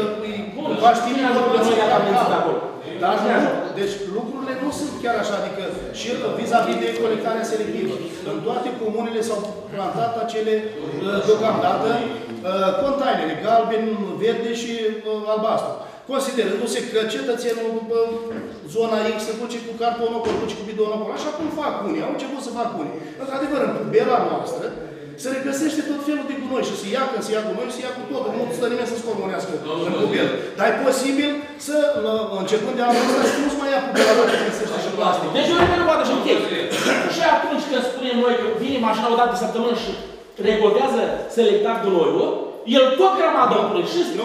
va ști informația acolo. Dar nu, deci lucrurile nu sunt chiar așa, adică și vis-a-vis de colectarea selectivă. În toate comunele s-au plantat acele, deocamdată, containere, galben, verde și albastru. Considerându-se că cetățenul după zona X se duce cu cartonul acolo, duce cu bidonul acolo, așa cum fac unii, au început să fac unii. Într-adevăr, în pubela noastră se regăsește tot felul de gunoi și se ia când se ia gunoi, se ia cu totul. Nu stă nimeni să scormonească în pubelă. Dar e posibil să, începând de anul ăsta, să nu-ți mai ia pubela lor, că găsește și plastic. Deci eu repede o dată și închei. Și atunci când spunem noi că vine mașina o dată de săptămână și recoltează selectat gunoiul, el tot grămadă o pune. Nu,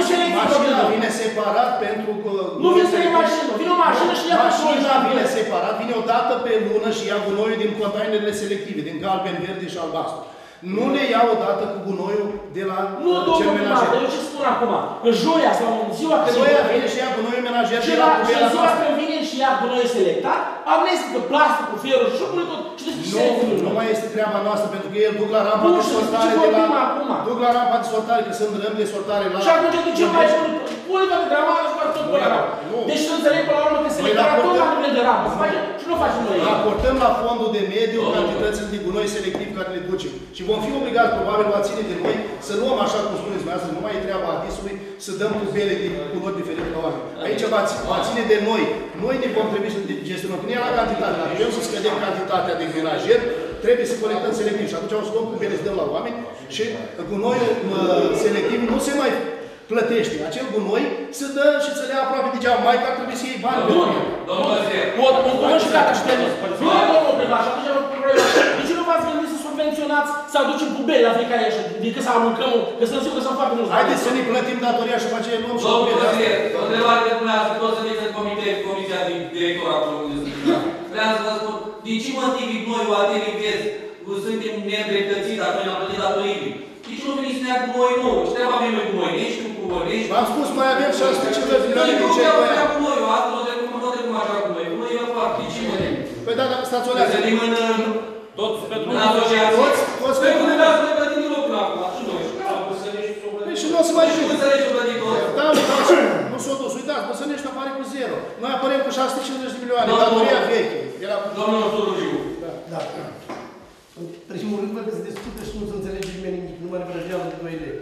mașina vine separat pentru că... Nu vine să iei mașină, vine o mașină și ia gunoiul. Mașina vine separat, vine o dată pe lună și ia gunoiul din containerele selective, din galben, verde și albastru. Nu le ia o dată cu gunoiul de la nu, cel menajer. Nu, eu ce spun acum? În joia sau în ziua când... Joia vine și ia gunoiul menajer de la pubela noastră. Și ziua când vine și ia gunoiul selectat, amestecă plasticul, ferul și pune tot. Nu, nu mai este treaba noastră, pentru că el duc la rampa de sortare de la... Duc la rampa de sortare, că sunt rând de sortare la... Și atunci de ce mai spune? Pune toate grămadă și fac tot pe la rampă. Deci să înțeleg până la urmă că selectarea tot la nivel de rampă. Și nu facem noi. Raportăm la fondul de mediu cantitățile de gunoi selectiv care le ducem. Și vom fi obligați, probabil, va ține de noi, să luăm, așa cum spuneți dumneavoastră, nu mai e treaba Adisului, să dăm pubele de culori diferite la oameni. Aici va, va ține de noi. Noi ne vom trebui să gestionăm. Când e la cantitate, dacă vrem să scădem cantitatea de menajer, trebuie să colectăm selectiv. Și atunci o să luăm pubele, să dăm la oameni și gunoiul selectiv nu se mai plătește. Acel gunoi se dă și se le ia aproape degeaba. Mai că ar trebui să iei bani pentru el. Domnul, un cuvânt și gata și termin. Vine domnul primar și atunci am problema. De ce nu v-ați gândit să subvenționați, să aducem pubele la fiecare ieșă, decât să aruncăm, că sunt sigur că sunt foarte mulți. Haideți să ne plătim datoria și după aceea luăm și pubele. Domnul Căsier, o întrebare de dumneavoastră, tot să vedeți în comisia director acolo unde sunt. Vreau să vă spun, din ce motivi noi, O A T Invest, suntem neîndreptățiți, dacă noi am plătit datorii. Nici nu veniți să ne ia cu noi nou. Și treaba avem noi cu noi, nici cu voi, nici... V-am spus, mai avem șase sute cincizeci de milioane din ce Nu noi vreau cu noi, astăzi nu trebuie cum nu așa cu noi. Cu noi e foarte, ce noi? Păi da, dar stați o leacă. Să venim în... Toți pentru în asociație. Toți, toți Păi pentru nu noi. vreau să ne plătim deloc până acum, și noi. Păi și nu o să mai Și știu. cum înțelegi ce plătit tot? Da, nu, da, și nu s-o dus. Uitați, Băsănești apare cu zero. Noi apărem cu șase sute cincizeci de milioane. Datoria veche. Era cu... Domnul nostru Giu. Da. În primul rând, văd că se discută și nu se înțelege nimeni nimic. Nu mai vrăjeală de doi lei.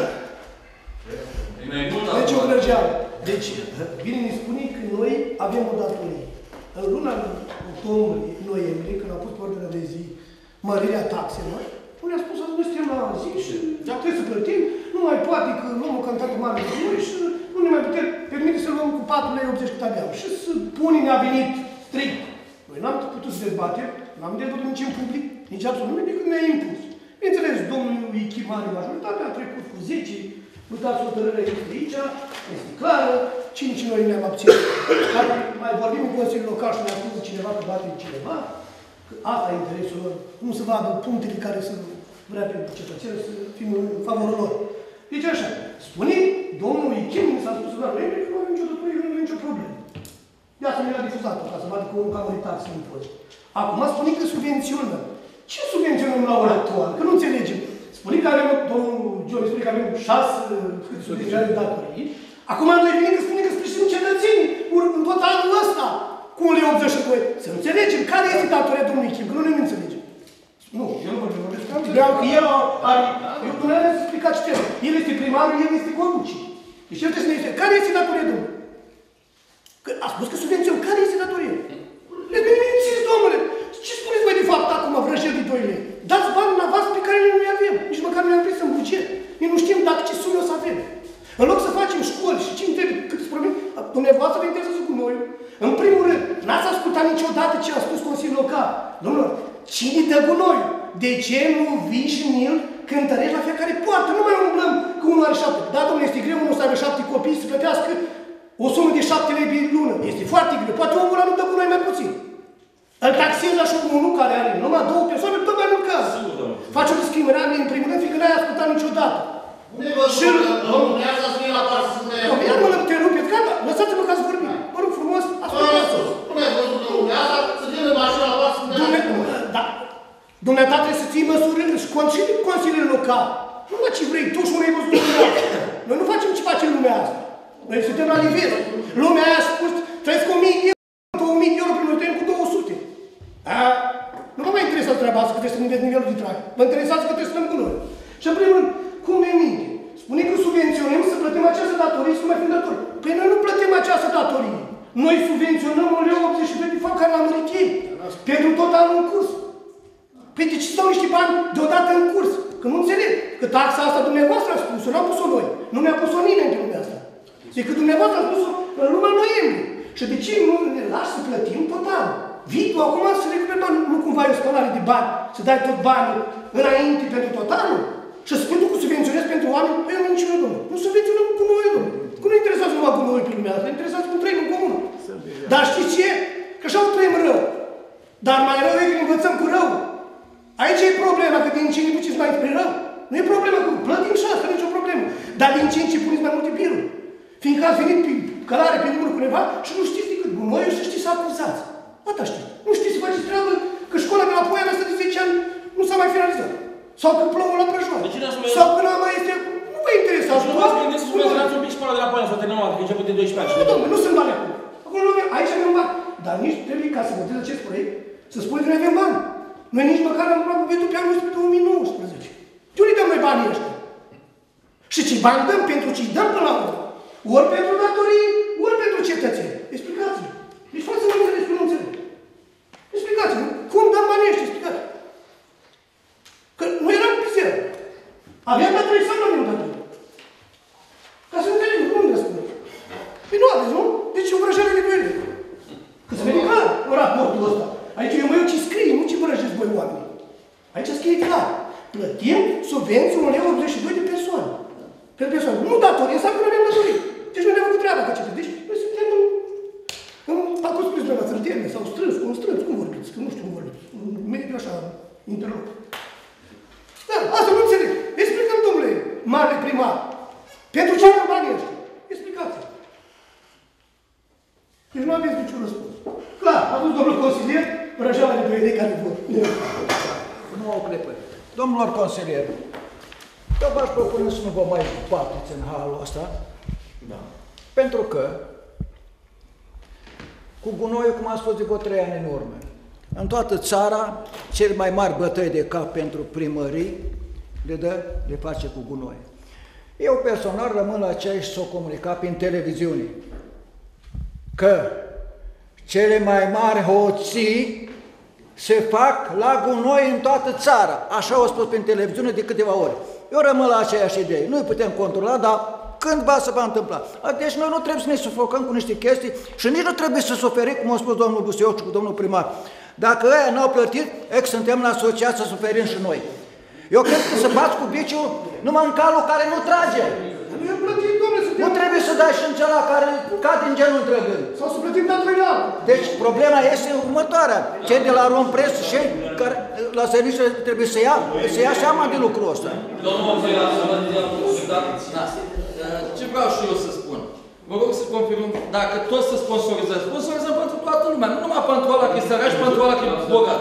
Deci o vrăjeală. Deci, bine ne spune că noi avem o datorie. În luna octombrie, noiembrie, când a pus pe ordinea de zi mărirea taxelor, unii a spus că noi suntem la zi și trebuie să plătim, nu mai poate că luăm o cantitate mare de noi și nu ne mai putem permite să luăm cu patru lei optzeci cât aveam. Și să pune ne-a venit strict. Noi n-am putut să dezbatem, n-am dezbătut nici în public, nici absolut nimeni, decât ne-a impus. Bineînțeles, domnul Ichi, mare majoritate, a trecut cu zece, nu dați hotărârea aici, este clară, cinci noi ne-am abținut. Dacă mai vorbim în Consiliul Local și ne acuză cineva că bate cineva, că asta e interesul lor, nu să vadă punctele care să vrea pentru cetățenii, să fim în favorul lor. Deci așa, spune domnul Ichim, s-a spus la noi că nu avem nicio datorie, nu avem nicio problemă. De asta mi l-a difuzat, ca să vadă că un camoritar să impozit. Acum spune că subvenționăm. Ce subvenționăm la ora actuală? Că nu înțelegem. Spune că avem, domnul Gioi spune că avem șase subvenționare de datorii. Acum noi venim că spune că sprijinim cetățenii în tot anul ăsta cu un lei optzeci și doi. Să înțelegem care este datoria domnului Ichim, că nu ne înțelegem. Nu, eu nu vorbim, vorbesc că vreau că el are... Eu până la explicat ce trebuie. El este primarul, el este conducii. Deci el trebuie să ne explice. Care este datoria domnului? Că a spus că subvenționăm. Care este datoria? Le mințiți, domnule! Ce spuneți voi de fapt acum, vrăjeli de doi lei? Dați bani la vas pe care noi nu-i avem. Nici măcar nu i-am prins în buget. Noi nu știm dacă ce sume o să avem. În loc să facem școli și ce trebuie, câte probleme, dumneavoastră vă interesează cu noi. În primul rând, n-ați ascultat niciodată ce a spus Consiliul Local. Domnilor, cine dă gunoiul? De ce nu vii și mi-l cântărești la fiecare poartă? Nu mai umblăm că unul are șapte. Da, domnule, este greu unul să aibă șapte copii să plătească o sumă de șapte lei pe lună. Este foarte greu. Poate omul ăla nu dă gunoi mai puțin. Îl taxezi așa unul care are numai două persoane, tot mai mult caz. Face o discriminare în primul rând, fiindcă n-ai ascultat niciodată. Unde vă spun că domnul Neața să fie la parte să ne... Ia mă, te rupeți, gata, lăsați-mă ca să vorbim. Mă rog frumos, ascultați-o. Cum ai văzut domnul Neața să vină mașina la parte să ne... Da. Dumneata trebuie să ții măsuri și consiliul local. Nu la ce vrei, tu și unde ai văzut lumea. Noi nu facem ce face lumea asta. Noi suntem la nivel. Lumea aia a spus, trăiesc cu o mie de euro, două mii de euro, prin noi trăim cu două sute. A? Nu mă mai interesează treaba asta, că trebuie să înveți nivelul de trai. Mă interesează că trebuie să stăm cu noi. Și în primul rând, cum ne minte? Spune că subvenționăm să plătim această datorie, să nu mai fim datori. Păi noi nu plătim această datorie. Noi subvenționăm un leu optzeci și doi de fapt care l-am mărit ei. Pentru tot anul în curs. Păi de ce stau niște bani deodată în curs? Că nu înțeleg. Că taxa asta dumneavoastră a spus-o, n-am pus-o noi. Nu ne-a pus-o nimeni pe lumea asta. Decât dumneavoastră a spus-o în luna noiembrie. Și de ce nu ne lași să plătim tot anul? Vii tu acum să recuperi bani, nu cumva e o spălare de bani, să dai tot banii înainte pentru tot anul? Și să spui tu că subvenționezi pentru oameni? Păi eu nu nici eu, domnule. Nu subvenționăm cu noi, domnule. Că nu interesează numai cu noi pe lumea asta, interesează cum trăim în comună. Dar știți ce? Că așa o trăim rău. Dar mai rău e că ne învățăm cu rău. Aici e problema, că din ce ne duceți mai spre rău. Nu e problema cu plătim și asta, nicio problemă. Dar din ce în ce puneți mai multe biruri. Fiindcă ați venit pe călare, pe numărul cuiva și nu știți decât gunoiul și știți să acuzați. Asta știți. Nu știți să faceți treabă că școala de la Poiana asta de zece ani nu s-a mai finalizat. Sau că plouă la Prăjoară. Sau că n-a mai este... Nu vă interesează. Nu vă gândiți să subvenționați un pic școala de la Poiana să terminăm că început de doisprezece ani. Nu, domnule, nu sunt bani acum. Acum aici avem bani. Dar nici trebuie ca să votez acest proiect să spune că noi avem bani. Noi nici măcar am luat bugetul pe anul două mii nouăsprezece. De unde dăm noi banii ăștia? Și ce bani dăm pentru ce dăm până la urmă? Ori pentru datorii, ori pentru cetățeni. Explicați-mi. Deci față nu înțeleg, nu înțeleg. Explicați-mi. Cum dăm banii ăștia? Explicați. Că nu eram pe zero. Aveam datorii sau nu aveam datorii? Ca să înțeleg, nu îmi răspund. Păi nu aveți, nu? Deci e o vrăjeală de pe ele. Că să vede clar în raportul ăsta. Aici eu mă eu ce scrie, nu ce vrăjesc voi oamenii. Aici scrie clar. Plătim subvenții un leu optzeci și doi de persoane. Pe persoane. Nu datorie, înseamnă că nu avem datorie. Deci noi ne-am făcut treaba ca cetățeni. Deci noi suntem în... în acum spuneți dumneavoastră, în termen sau strâns, cum strâns, cum vorbiți? Că nu știu cum vorbiți. Mediu așa, interloc. cele care vor. nouă clipuri. Domnilor consilieri, eu v-aș propune să nu vă mai bateți în halul ăsta, Da. pentru că cu gunoiul, cum am spus de vreo trei ani în urmă, în toată țara, cele mai mari bătăi de cap pentru primării le dă, le face cu gunoi. Eu personal rămân la ceea ce s-o comunica prin televiziune, că cele mai mari hoții se fac la gunoi în toată țara. Așa au spus prin televiziune de câteva ori. Eu rămân la aceeași idee. Nu-i putem controla, dar cândva se va întâmpla. Deci noi nu trebuie să ne sufocăm cu niște chestii și nici nu trebuie să suferim, cum a spus domnul Busioc și cu domnul primar. Dacă ăia n-au plătit, ex suntem la asociație să suferim și noi. Eu cred că să bați cu biciul numai în calul care nu trage. Nu e plătit, domnule, Nu trebuie să dai și în cela care cade în genul trăgând. sau să plătim datorii la altul. Deci problema este următoarea. Cei de la Rompress și cei care la serviciu trebuie să ia, să ia seama de lucrul ăsta. Domnul Oțelar, să vă dea Ce vreau și eu să spun? Vă rog să confirmăm, dacă toți să sponsorizăm, sponsorizăm pentru toată lumea, nu numai pentru ăla că e sărac și pentru ăla că e bogat.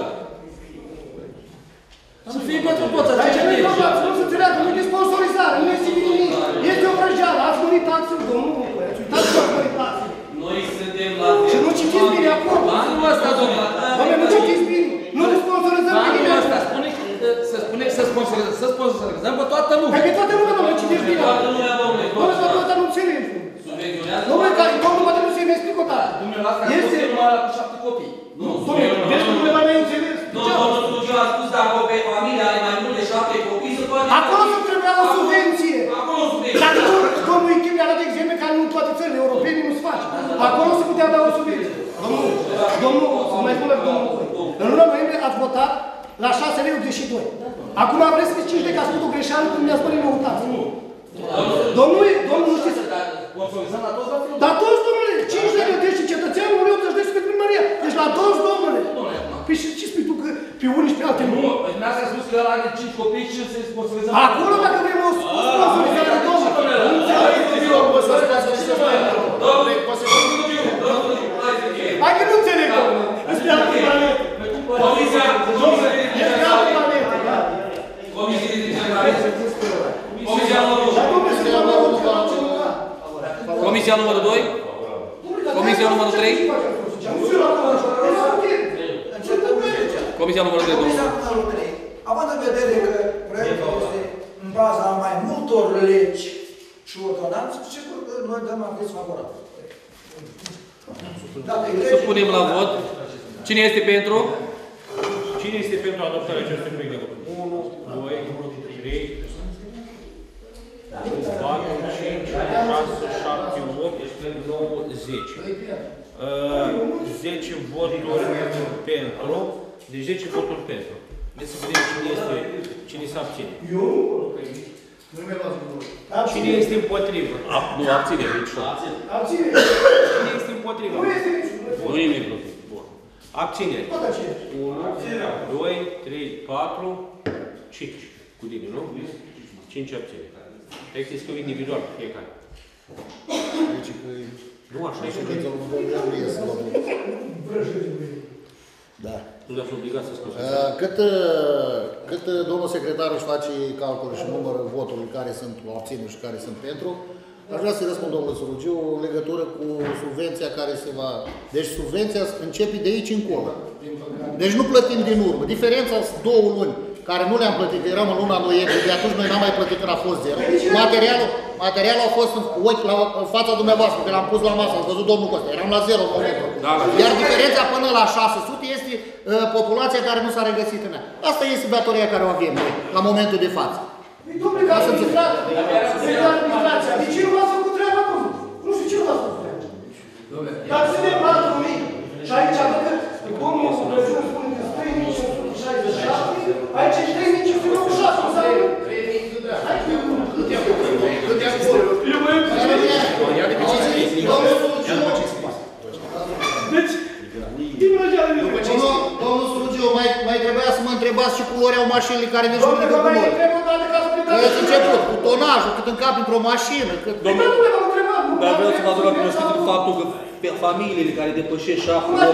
Să fie pentru toți Dar ce acești nu-i legi. problema, să nu se înțeleagă, nu e sponsorizare, nu este nimic. Este o vrăjeală, ați mărit taxele, domnul, ați uitat că ați mărit taxele. Noi suntem la... Și nu citiți bine acolo. Anul ăsta, domnule. Doamne, nu citiți bine, nu ne sponsorizăm pe Anul nimeni. ăsta, spune că să spune că să sponsorizăm, să sponsorizăm pe toată lumea. Hai pe toată lumea, domnule, citiți bine. Toată lumea, domnule, Domnule, toată toată nu înțelegi. subvenționează... Domnule, care, domnul, poate nu se mi explic o dată. Dumnezeu asta că Este... este numai la cu șapte copii. Nu, Domnule, deci nu le mai mai înțeles. nu, domnul Stugiu a spus dacă o familie are mai mult de șapte copii, se poate... Acolo se trebuia o subvenție. Acolo o subvenție. Dacă domnul Ichim i-a dat exemple care nu în toate țările europene nu se face. Acolo se putea da o subvenție. Domnul, domnul, să mai spun la domnul, în luna noiembrie ați votat la șase lei optzeci și doi. Acum vreți să cinci lei că ați făcut o greșeală când mi-ați spune nouă taxe. Domnul, domnul, nu știți. Sponsorizăm la toți la fel. Dar toți, domnule, cinci lei de și cetățeanul, nu optzeci de lei pe primărie. Deci la toți, domnule. Păi și ce spui tu că pe unii și pe alte nu? Nu, n-ați spus că ăla are cinci copii și să-i sponsorizăm. Acolo dacă vrem o sponsorizare, domnule, nu hai că nu înțeleg, domnule. Este altă planetă. Comisia... Este altă planetă, da? Comisia de Centralizare. Comisia numărul Dar domnule, să facă o ce nu da. Comisia numărul doi. Comisia numărul trei. Comisia numărul trei, Comisia numărul trei. Având în vedere că proiectul este în baza mai multor legi și ordonanțe, sigur că noi dăm aviz favorabil. Să punem la vot. Cine este pentru? Cine este pentru adoptarea acestui proiect de hotărâre? unu, doi, trei, patru, cinci, șase, șapte, opt, nouă, zece. zece voturi pentru, deci zece voturi pentru. Deci să vedem cine este, cine se abține. Cine este împotrivă? Nu, abține, nici Abține. Cine este împotrivă? Nu este niciun. nu e nimic. Bun. Abține. Tot aceeași. unu, doi, trei, patru, cinci. Cu tine, nu? cinci abține. Hai să scriu individual fiecare. Nu așa, e Da. nu le-ați obligat să scuze. Cât, cât domnul secretar își face calculul și numără voturile care sunt abține și care sunt pentru, aș vrea să-i răspund domnul Surugiu în legătură cu subvenția care se va... Deci subvenția începe de aici încolo. Deci nu plătim din urmă. Diferența sunt două luni care nu le-am plătit, că eram în luna noiembrie, de atunci noi n-am mai plătit când a fost zero. Materialul, materialul a fost în ochi la în fața dumneavoastră, că l-am pus la masă, ați văzut domnul Costa, eram la zero în momentul. Da, da. Iar diferența până la șase sute este uh, populația care nu s-a regăsit în ea. Asta este datoria care o avem noi, la momentul de față. Păi, domnule, că ați intrat, administrația. De ce nu v-ați făcut treaba, domnule? Nu știu ce nu v-ați făcut treaba. Dar să ne patru mii. Și aici, văd că domnul Răzău spune că sunt trei mii cinci sute șaizeci și șapte, aici e trei mii cinci sute nouăzeci și șase, nu s-a venit? Deci, din răgeală de după ce... Domnul Surugiu, mai, mai trebuia să mă întrebați și culoreau mașinile care nici nu merg cu noi. Că ați început cu tonajul, cât încap într-o mașină, cât... Dar vreau să vă aduc la cunoștință faptul că pe familiile care depășesc șapte, opt,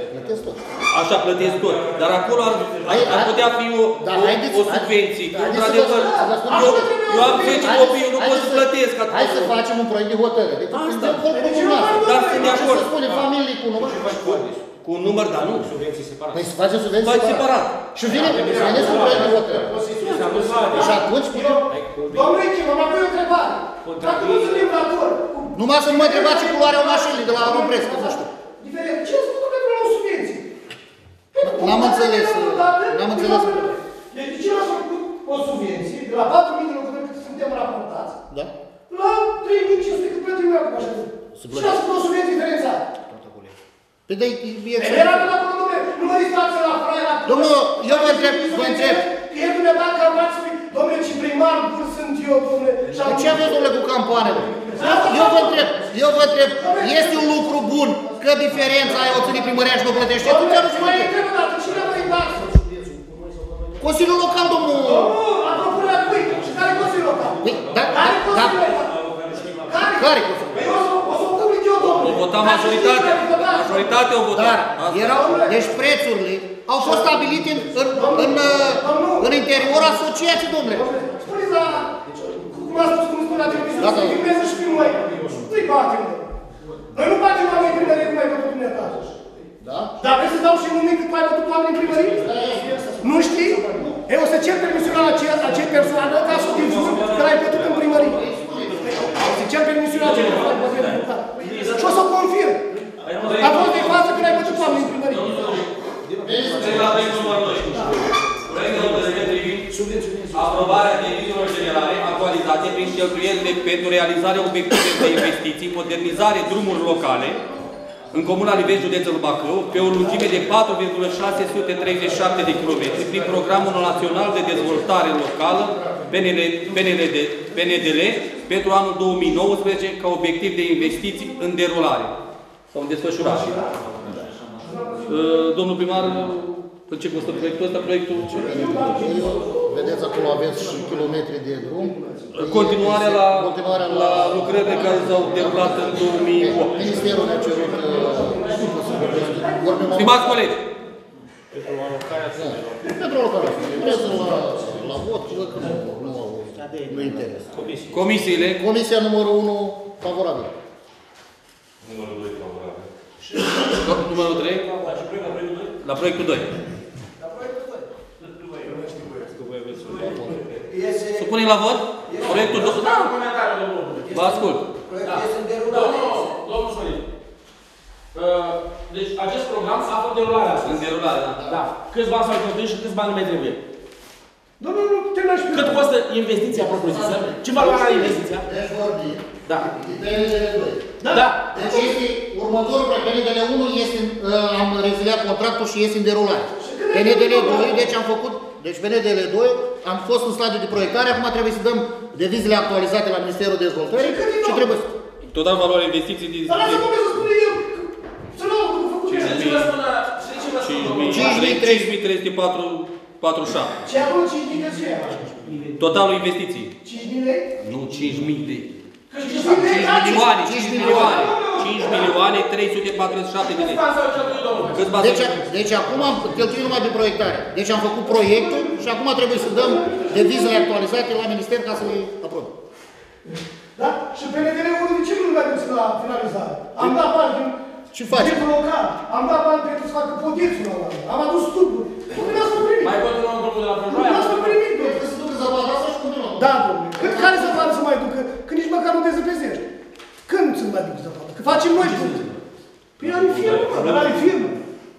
Plătesc tot. Așa, plătesc tot. Dar acolo ar, ar, ar putea fi o, Da, o, haideți- o subvenție. haideți să Într-adevăr, vă- să vă spun- eu, eu am zece Haideți- copii, eu nu pot haideți să să- plătesc. Hai să facem un proiect de hotărâre. Deci, Asta. de acord cu Deci, dumneavoastră. Dar sunt de Și acord. să spunem familii cu număr. Cu un număr, dar nu. Subvenții separate. Păi să facem subvenții Faci separat. Și vine, vedeți un proiect de hotărâre. Și atunci, Domnule Chim, am apoi o întrebare. Dacă nu suntem datori, numai să nu mă întrebați ce culoare au mașinile de la Rompresc, că nu știu. diferent, ce ați făcut pentru la o subvenție? N-am înțeles, n-am înțeles. Deci de ce n-ați făcut o subvenție de la patru mii de locuri cât suntem raportați, Da? la trei mii cinci sute cât plătim noi acum așa? Și n-ați făcut o subvenție diferențiată? Păi de e Era de la acolo, domnule, nu mă distrați la fraiera. Domnul, eu vă întreb, vă întreb. Că e dumneata campani să spui, domnule, ce primar bun sunt eu, domnule. Și De ce aveți, domnule, cu campaniile? Eu vă întreb, eu vă întreb, este un lucru bun că diferența aia o ține primăria și nu plătește? Atunci nu se mai mai întreb o dată, cine a mai dat? Consiliul Local, domnul... Domnul, la propunerea cui? Și care e Consiliul Local? Păi, da, da, Care e da. Consiliul Local? Care? Care Consiliul? Păi o să o să o public eu, domnule. O vota majoritatea. Majoritatea o vota. Dar erau, deci prețurile au fost stabilite în, în, în, în interiorul asociației, domnule. Spuneți la... Cum a spus, cum spune la televiziune, Da, să da. filmeze și pe noi. Nu-i batem, mă. Noi nu batem oamenii în primărie cum ai bătut dumneata. Da? Dar vrei să dau și un mic cât ai bătut oamenii în primărie? Nu știi? Ei, o să cer permisiunea la acea, acea persoană ca să o divulg că l-ai bătut în primărie. O să cer permisiunea acelei persoane pe care ai Și o să o confirm. A fost de față când ai bătut oamenii în primărie. Proiect numărul doi. Proiect de hotărâre privind aprobarea deciziilor generale actualizate prin cheltuielile pentru realizarea obiectivelor de investiții, modernizare drumuri locale în Comuna Livești, județul Bacău, pe o lungime de patru virgulă șase sute treizeci și șapte de kilometri prin Programul Național de Dezvoltare Locală P N D L pentru anul două mii nouăsprezece ca obiectiv de investiții în derulare sau în desfășurare. Domnul primar, în ce costă proiectul ăsta? Proiectul... Vedeți, acolo aveți și kilometri de drum. Continuarea la, Continuarea la lucrările care s-au derulat în două mii opt. Ministerul ne-a cerut, uh, nu pot să vorbesc, vorbim Stimați colegi! pentru alocarea sumei. Pentru alocarea sumei. Prețul la, la vot, văd că nu, nu au, nu interes. Comisiile. Comisia numărul unu, favorabil. Numărul doi, favorabil. Numărul trei? La proiectul doi. Supunem la vot? Proiectul doi? Da. Vă ascult. Domnul Sorin. Deci acest program s-a făcut derulare astăzi. În derulare, da. Da. Câți bani s-au cheltuit și câți bani mai trebuie? Domnul, nu te lași pe... Cât costă investiția propriu-zisă? Ce valoare are investiția? Deci vorbim. Da. P N D L doi. Da. Deci este, următorul proiect, P N D L unu este, uh, am reziliat contractul și este în derulare. P N D L doi, deci am făcut, deci P N D L doi, am fost în stadiu de proiectare, acum trebuie să dăm devizele actualizate la Ministerul Dezvoltării și trebuie să... Total valoare investiții de... Dar lasă-mă să spune eu, să nu au făcut Și bine. ce vă spun la... Și ce vă spun, domnul? cinci mii trei sute patruzeci și șapte. Și acolo cinci mii de ce? Totalul investiții. cinci mii lei? Nu, cinci mii de... cinci mii lei? cinci milioane, cinci milioane. cinci milioane trei sute patruzeci și șapte de lei. Câți bani s-au cheltuit, domnul? Câți bani? Deci, deci acum am cheltuit numai de proiectare. Deci am făcut proiectul și acum trebuie să dăm devizele actualizate la Minister ca să le aprobe. Da? Și P N D L-ul de ce nu l-a dus la finalizare? Am dat bani din... Ce faci? Din local. Am dat bani pentru să facă podițul la oameni. Am adus tuburi. Nu n-ați făcut nimic. Mai continuăm drumul de la Nu Prăjoaia? n-ați făcut nimic, domnule. Trebuie să ducă zăpada asta și continuăm. Da, domnule. Cât care zăpadă să mai ducă? Că nici măcar nu dezăpezești. Când să mai duc zăpadă? Că facem noi puncte. Păi are firmă, mă. Are firmă.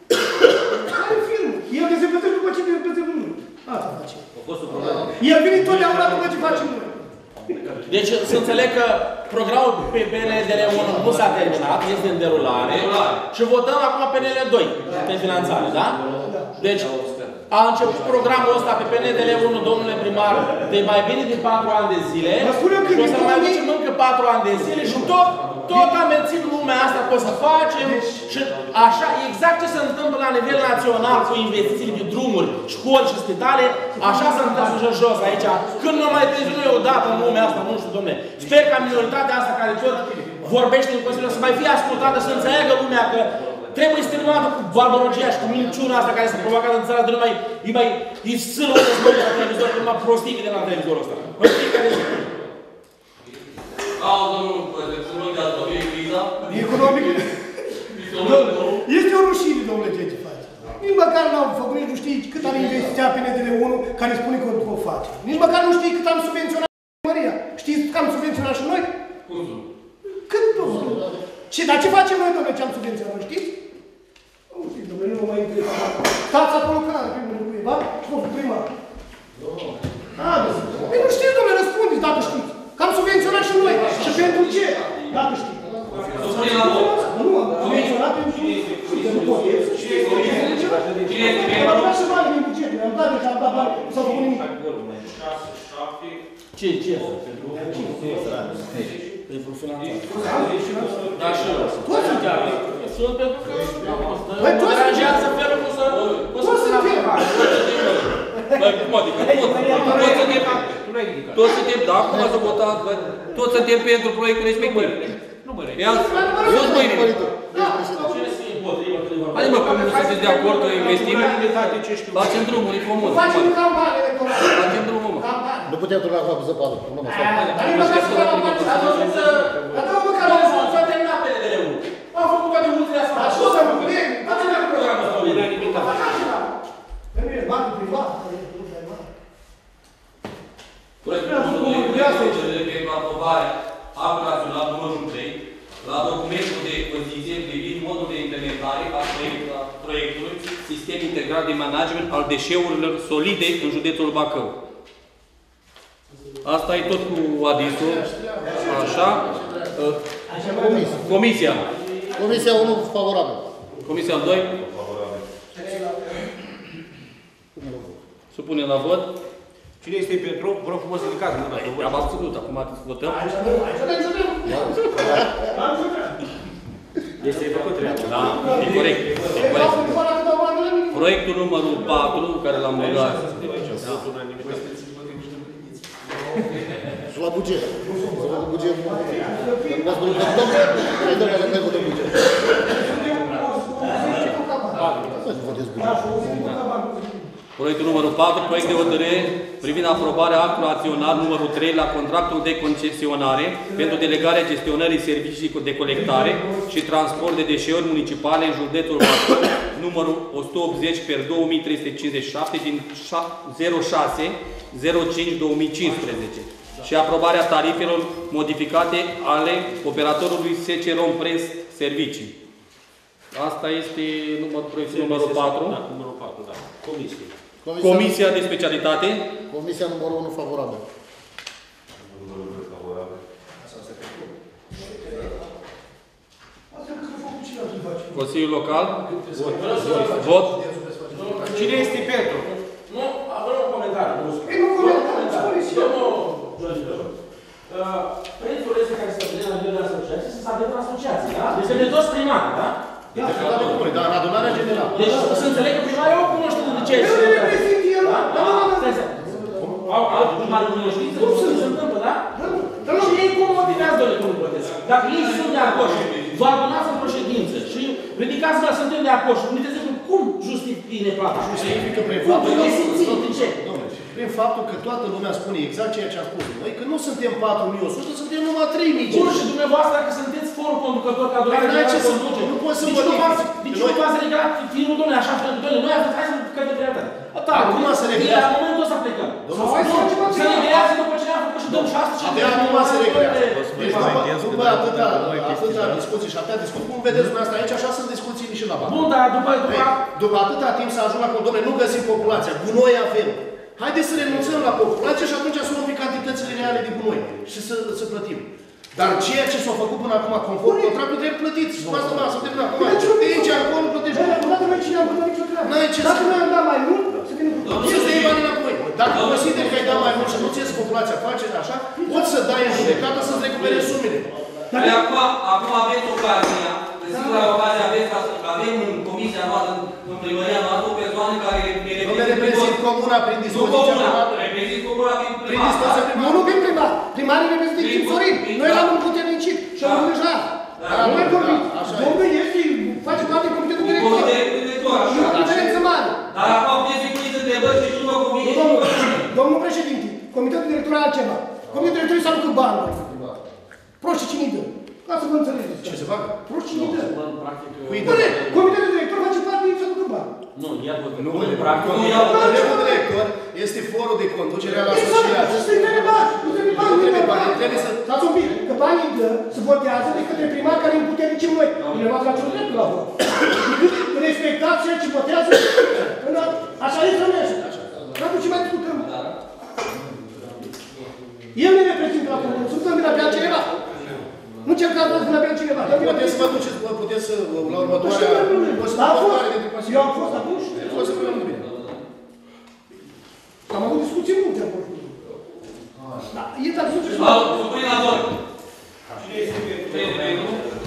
Are firmă. El dezăpezește după ce dezăpezește noi. Asta facem. El vine totdeauna după ce facem noi. Deci să înțeleg că programul pe P N D L unu nu s-a terminat, este în derulare și votăm acum P N L doi pe finanțare, da? Deci a început programul ăsta pe P N D L unu, domnule primar, de mai bine de patru ani de zile și o să mai ducem încă patru ani de zile și tot, tot am menținut lumea asta că o să facem și așa, exact ce se întâmplă la nivel național cu investițiile de drumuri, școli și spitale, așa se întâmplă și jos aici. Când nu mai trezim noi odată în lumea asta, nu știu, domnule. Sper ca minoritatea asta care tot vorbește în Consiliu să mai fie ascultată, să înțeleagă lumea că trebuie să terminată cu barbologia și cu minciuna asta care s-a provocat în țara de nu mai, e mai, e sâlă o război la televizor, că numai prostii de la televizorul ăsta. În fiecare zi. Au, domnul, economic de atorie, criza. Economic? Este o rușine, domnule, ce face. Nici măcar n-am făcut, nici nu știi cât am investit pe N D L unu care spune că o face. Nici măcar nu știi cât am subvenționat Maria. Știți că am subvenționat și noi? Cum? Cât, domnule? Ce, dar ce facem noi, domnule, ce am subvenționat, știți? Nu știți, domnule, nu mă mai întreb. Stați acolo că are primul cuiva și mă făcut primar. A, păi nu știți, domnule, răspundeți dacă știți. Că am subvenționat și noi. Și pentru ce? Dacă știți. Nu, am subvenționat pentru ce? Nu pot. Cine este primarul? Am dat și bani din buget. Am dat, deci am dat bani. Nu s-a făcut nimic. Ce, ce? Pentru finanțare. Da, și eu. Toți sunt chiar. Sunt pentru că nu aranjează felul cum să se naviga. Băi, cum adică? Toți suntem, da, acum s-a votat, toți suntem pentru proiectul respectiv. Nu mă Ia, sus mâinile. Hai mă, cum nu sunteți de acord că investim? Facem drumul, e comun. Facem campanie electorală. Facem drumul, mă. Nu putem turna cu apă zăpadă. Nu mă fac. Dar nici măcar să facă campanie. Dar nu măcar S-a terminat P D L-ul. Am făcut toate ultimele astea. Așa să mă gândim. Facem la programul ăsta. Unanimitate. Femeie, bancă privată. Proiectul de pentru aprobare actul național numărul trei la documentul de poziție privind modul de implementare a proiectului Sistem Integrat de Management al Deșeurilor Solide în județul Bacău. Asta e tot cu Adisul. Așa. Comisia. Comisia unu favorabil. Comisia doi. Supunem la vot. Cine este pentru? Vă rog frumos să ridicați mâna. Am absolut, acum votăm. Este făcut treaba. Da, e corect. E corect. Proiectul numărul patru, care l-am băgat. Și la buget. Să văd buget. Nu v-ați băgat tot? Hai, domnule, că n-ai votat buget. Nu votez buget. Proiectul numărul patru, proiect de hotărâre privind aprobarea actului acționar numărul trei la contractul de concesionare pentru delegarea gestionării servicii de colectare și transport de deșeuri municipale în județul Bacău, numărul o sută optzeci pe două mii trei sute cincizeci și șapte din zero șase zero cinci două mii cincisprezece și aprobarea tarifelor modificate ale operatorului S C Rompress Servicii. Asta este număr, proiectul numărul patru. Da, numărul patru, da. Comisie. Comisia, Comisia de specialitate. Comisia numărul unu favorabil. Consiliul Local. Vot. Cine este pentru? Nu, avem un comentariu. Nu comentarii, Prețul ăsta care se plătește la nivel de asociație se stabilește în asociație, da? Deci de toți primari, da? Da, dar în adunarea generală. Deci să înțeleg că primarul eu cunoște de ce nu reprezint el, da? da, da, da. Stai să... Au alt primar în cunoștință, nu se întâmplă, da? Și ei cum motivează, doamne, cum plătesc? Dacă ei sunt de acord și vă adunați într-o ședință și ridicați-vă la suntem de acord și uitați cum justifică neplata? Justifică prin Cum faptul e simțit, de ce? prin faptul că toată lumea spune exact ceea ce a spus noi, că nu suntem patru mii o sută, suntem numai trei mii. Bun, și dumneavoastră, dacă sunteți forul conducător ca adunare Păi n-ai ce să conduce, nu poți să nici vă nu v-ați divizi. nici nu v-ați reglat filmul, domnule, așa, domnule, noi aveți, hai să cădem de prioritate. Da, Acum se reglează. La momentul ăsta plecăm. Sau hai să facem Să reglează după ce ne-am făcut și dăm și asta și Abia acum se reglează. Deci după atâta, atâta discuții și atâtea discuții, cum vedeți dumneavoastră aici, așa sunt discuții nici în Bacău. Bun, dar după... După atâta timp s-a ajuns la că, domnule, nu găsim populația, gunoi avem. Haideți să renunțăm la populație și atunci să luăm pe cantitățile reale de gunoi și să, să plătim. Dar ceea ce s-a făcut până acum, conform contractului, trebuie plătit. Spuneți, domnule, să terminăm acum. De aici, acolo, plătești. Dacă noi cine am plătit nicio treabă. N-ai ce să... Dacă noi am dat mai mult, să vină cu... Nu să iei banii înapoi. Dacă consideri că ai dat mai mult și nu ți ies populația afacere așa, poți să dai în judecată să-ți recuperezi sumele. Dar acum, acum aveți ocazia, singura ocazie aveți, că avem în comisia noastră, în primăria noastră, o persoană care ne Nu le reprezint comuna prin dispoziția primară. reprezint comuna prin Prin primar. dispoziția primară. Nu, nu prin primar. Primarii reprezintă Tim Sorin. Noi l-am împuternicit și am îngrijat. Dar nu mai vorbim. Domnul este, face parte competențe să vă înțelegeți. Ce se facă? Procinidă. Cui Bine, comitetul director face parte din să ducă bani. Nu, iar Nu, în practică. Comitetul director este forul de conducere al asociației. Exact, să-i trebuie bani. Nu trebuie bani, nu trebuie bani. Trebuie să... Stați un pic, că banii dă, se votează de către primar care îi puternicim noi. Bine, v-ați face un drept la vot. Respectați ceea ce votează. Așa e strănește. Atunci ce mai discutăm? El ne reprezintă la comună, să nu vina pe altcineva. Nu cercați să vina pe altcineva. Puteți să vă duceți, puteți să, la următoarea... Da, a fost. Eu am fost atunci. O să vreau bine. Am avut discuții multe acolo. Da, e dacă să duceți... Supune la vot. Cine este pentru?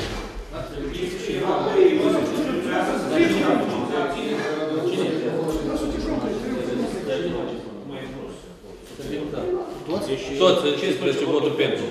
Toți, cincisprezece voturi pentru.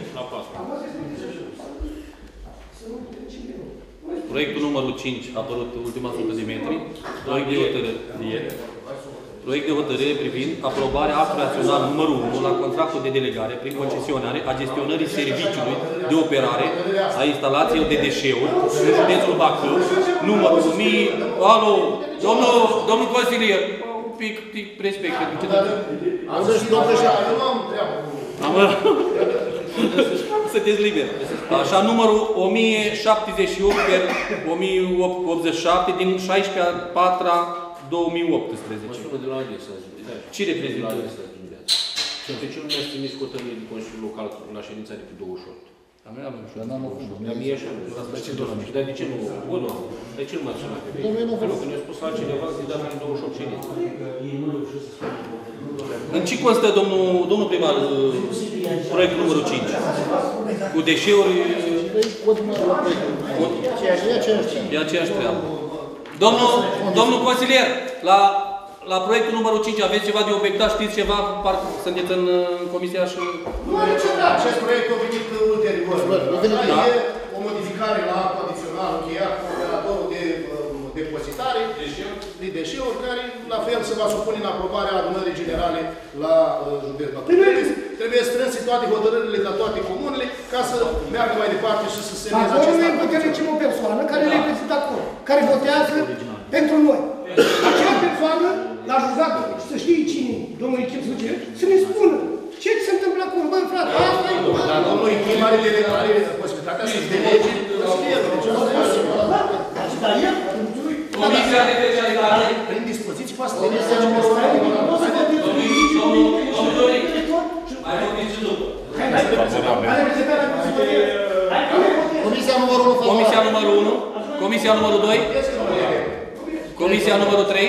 Proiectul numărul cinci a apărut ultima sută de metri. Proiect de hotărâre. Proiect de hotărâre privind aprobarea actului acțional numărul unu la contractul de delegare prin concesionare a gestionării serviciului de operare a instalațiilor de deșeuri în județul Bacău, numărul o mie... Alo, domnul, domnul consilier, un pic, pic respect pentru cetățenii. Sunteți liberi. Așa, numărul o mie șaptezeci și opt pe o mie optzeci și șapte din șaisprezece a patra două mii optsprezece. Ce reprezintă? De ce nu mi-ați trimis hotărâre de Consiliul Local la ședința de pe douăzeci și opt? Am mea, am Dar mie așa, dar de ce nu? Bun, de ce nu m-ați sunat pe mine? Pentru că ne-a spus altcineva să-i dăm în douăzeci și opt ședințe. În ce constă, domnul, domnul primar, proiectul numărul cinci? Cu deșeuri... E aceeași treabă. Domnul, domnul consilier, la, la proiectul numărul cinci aveți ceva de obiectat? Știți ceva? Parcă sunteți în comisia și... Nu are ceva. Acest proiect a venit ulterior. Da. E o modificare la actul adițional încheiat cu operatorul de depozitare de deșeuri, care la fel se va supune în aprobarea adunării generale la județ Bacău. Trebuie strânse toate hotărârile la toate comunele ca să meargă mai departe și să se semneze acest act. Acolo noi putem o persoană care reprezintă acolo, care votează pentru noi. Acea persoană, la jucat, să știe cine, domnul Ichim Suger, să ne spună ce se întâmplă acolo. Băi, frate, asta e... Dar domnul Ichim are posibilitatea să-și delege Dar el, Comisia de specialitate. prin dispoziții, poate să Comisia delege numărul Mai vorbiți și după. Comisia numărul unu. Comisia numărul unu. Comisia numărul doi. Comisia numărul trei.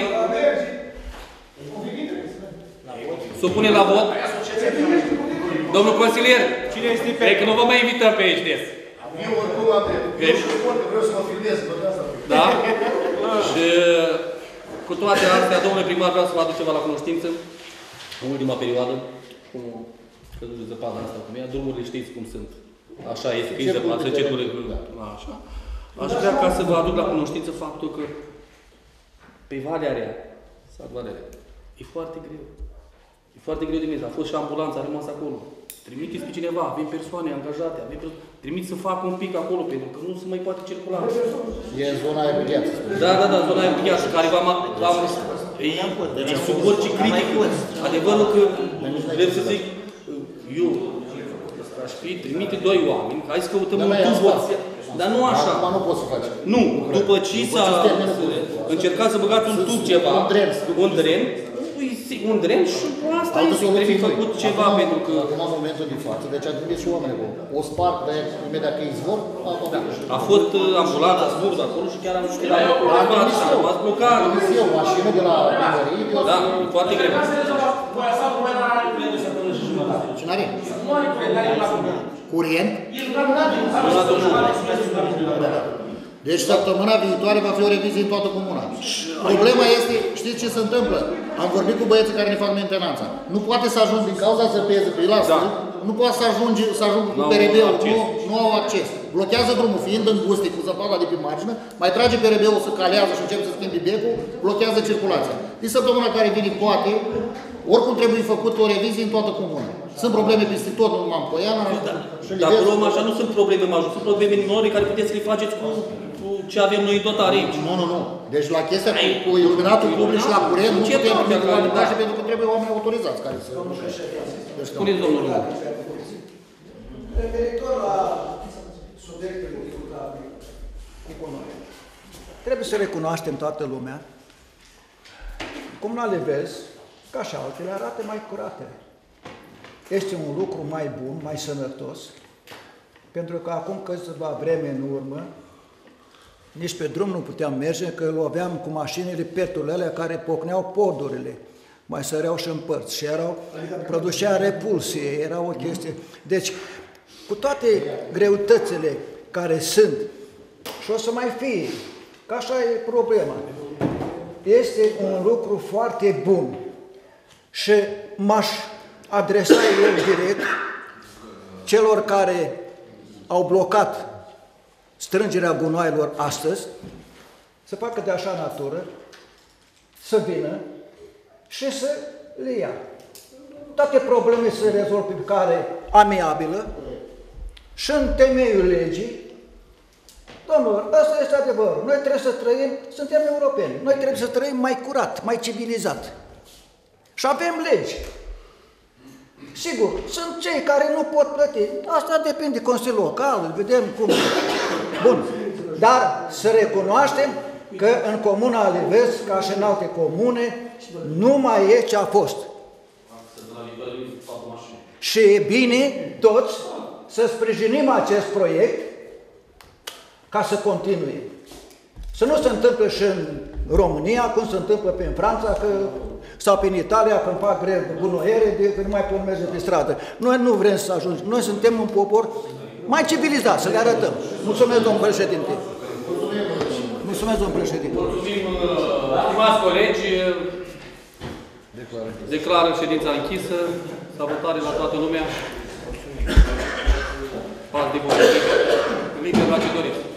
Supune la vot. Domnul consilier, Cine este cred că pentru? nu vă mai invităm pe aici des. Eu oricum am dreptul. Eu și spun că vreau să mă filmez, vă dați asta. Da? Și cu toate astea, domnule primar, vreau să vă aduc ceva la cunoștință. În ultima perioadă, cu zăpada asta cum e, drumurile știți cum sunt. Așa este, că e zăpadă, se circulă. Așa. Aș vrea ca să vă aduc la cunoștință faptul că pe Valea Rea, sat Valea Rea, e foarte greu. E foarte greu de mers. A fost și ambulanța, a rămas acolo. Trimiteți pe cineva, avem persoane angajate, avem persoane. Trimit să facă un pic acolo, pentru că nu se mai poate circula. E zona aia cu gheață. Da, da, da, zona aia cu gheață, care v-am... E, e sub orice critică. Adevărul că, vreau să zic, eu, aș fi, trimite doi oameni, hai să căutăm un tub. Dar nu așa. Acum nu poți să faci. Nu, după ce s-a încercat să băgați un tub ceva, un dren, un dren, un dren și asta este, trebuie făcut ceva pentru că... Acum, în momentul de față, deci a trimis și oameni acolo. O sparg, de imediat că izvor, a fost ambulanța smurd acolo și chiar am știut la a rămas blocat. Am trimis eu, mașină de la primărie. Da, foarte greu. Ce n-are? Curent? Deci săptămâna viitoare va fi o revizie în toată comuna. Problema este, știți ce se întâmplă? Am vorbit cu băieții care ne fac mentenanța. Nu poate să ajung din cauza săpeză pe la da. Nu poate să ajunge să ajung cu P R B-ul, nu, nu au acces. Blochează drumul, fiind înguste cu zăpada de pe margină, mai trage P R B-ul să calează și începe să schimbi becul, blochează circulația. Din săptămâna care vine poate Oricum trebuie făcut o revizie în toată comuna. Sunt probleme peste tot, nu numai în Poiana. Dar acolo așa nu sunt probleme majore, sunt probleme minore care puteți să le faceți cu, cu ce avem noi tot aici. Nu, nu, nu. Deci la chestia cu, cu iluminatul public și la curent nu putem primi comunitate pentru că trebuie oameni autorizați care să... Spuneți, domnul Lumea. Referitor la subiectul discutat cu noi, trebuie să recunoaștem toată lumea, Comuna Livezi, ca și altele, arată mai curate. Este un lucru mai bun, mai sănătos, pentru că acum câțiva vreme în urmă, nici pe drum nu puteam merge, că loveam cu mașinile peturile alea care pocneau podurile, mai săreau și în părți și erau, producea repulsie, era o chestie. Deci, cu toate greutățile care sunt, și o să mai fie, că așa e problema, este un lucru foarte bun și m-aș adresa eu direct celor care au blocat strângerea gunoaielor astăzi, să facă de așa natură, să vină și să le ia. Toate problemele se rezolvă pe care amiabilă și în temeiul legii. Domnilor, ăsta este adevărul. Noi trebuie să trăim, suntem europeni, noi trebuie să trăim mai curat, mai civilizat. Și avem legi. Sigur, sunt cei care nu pot plăti. Asta depinde de Consiliul Local, vedem cum. Bun. Dar să recunoaștem că în Comuna Livezi, ca și în alte comune, nu mai e ce a fost. Și e bine toți să sprijinim acest proiect ca să continue. Să nu se întâmple și în România, cum se întâmplă pe în Franța, că, sau pe în Italia, când fac greve gunoiere, de că nu mai pot merge pe stradă. Noi nu vrem să ajungem. Noi suntem un popor mai civilizat, să le arătăm. Mulțumesc, domnul președinte. Mulțumesc, domnul președinte. Mulțumim, stimați colegi. Declară ședința închisă. Salutare la toată lumea. Pas de bun. Nimic de la ce doriți.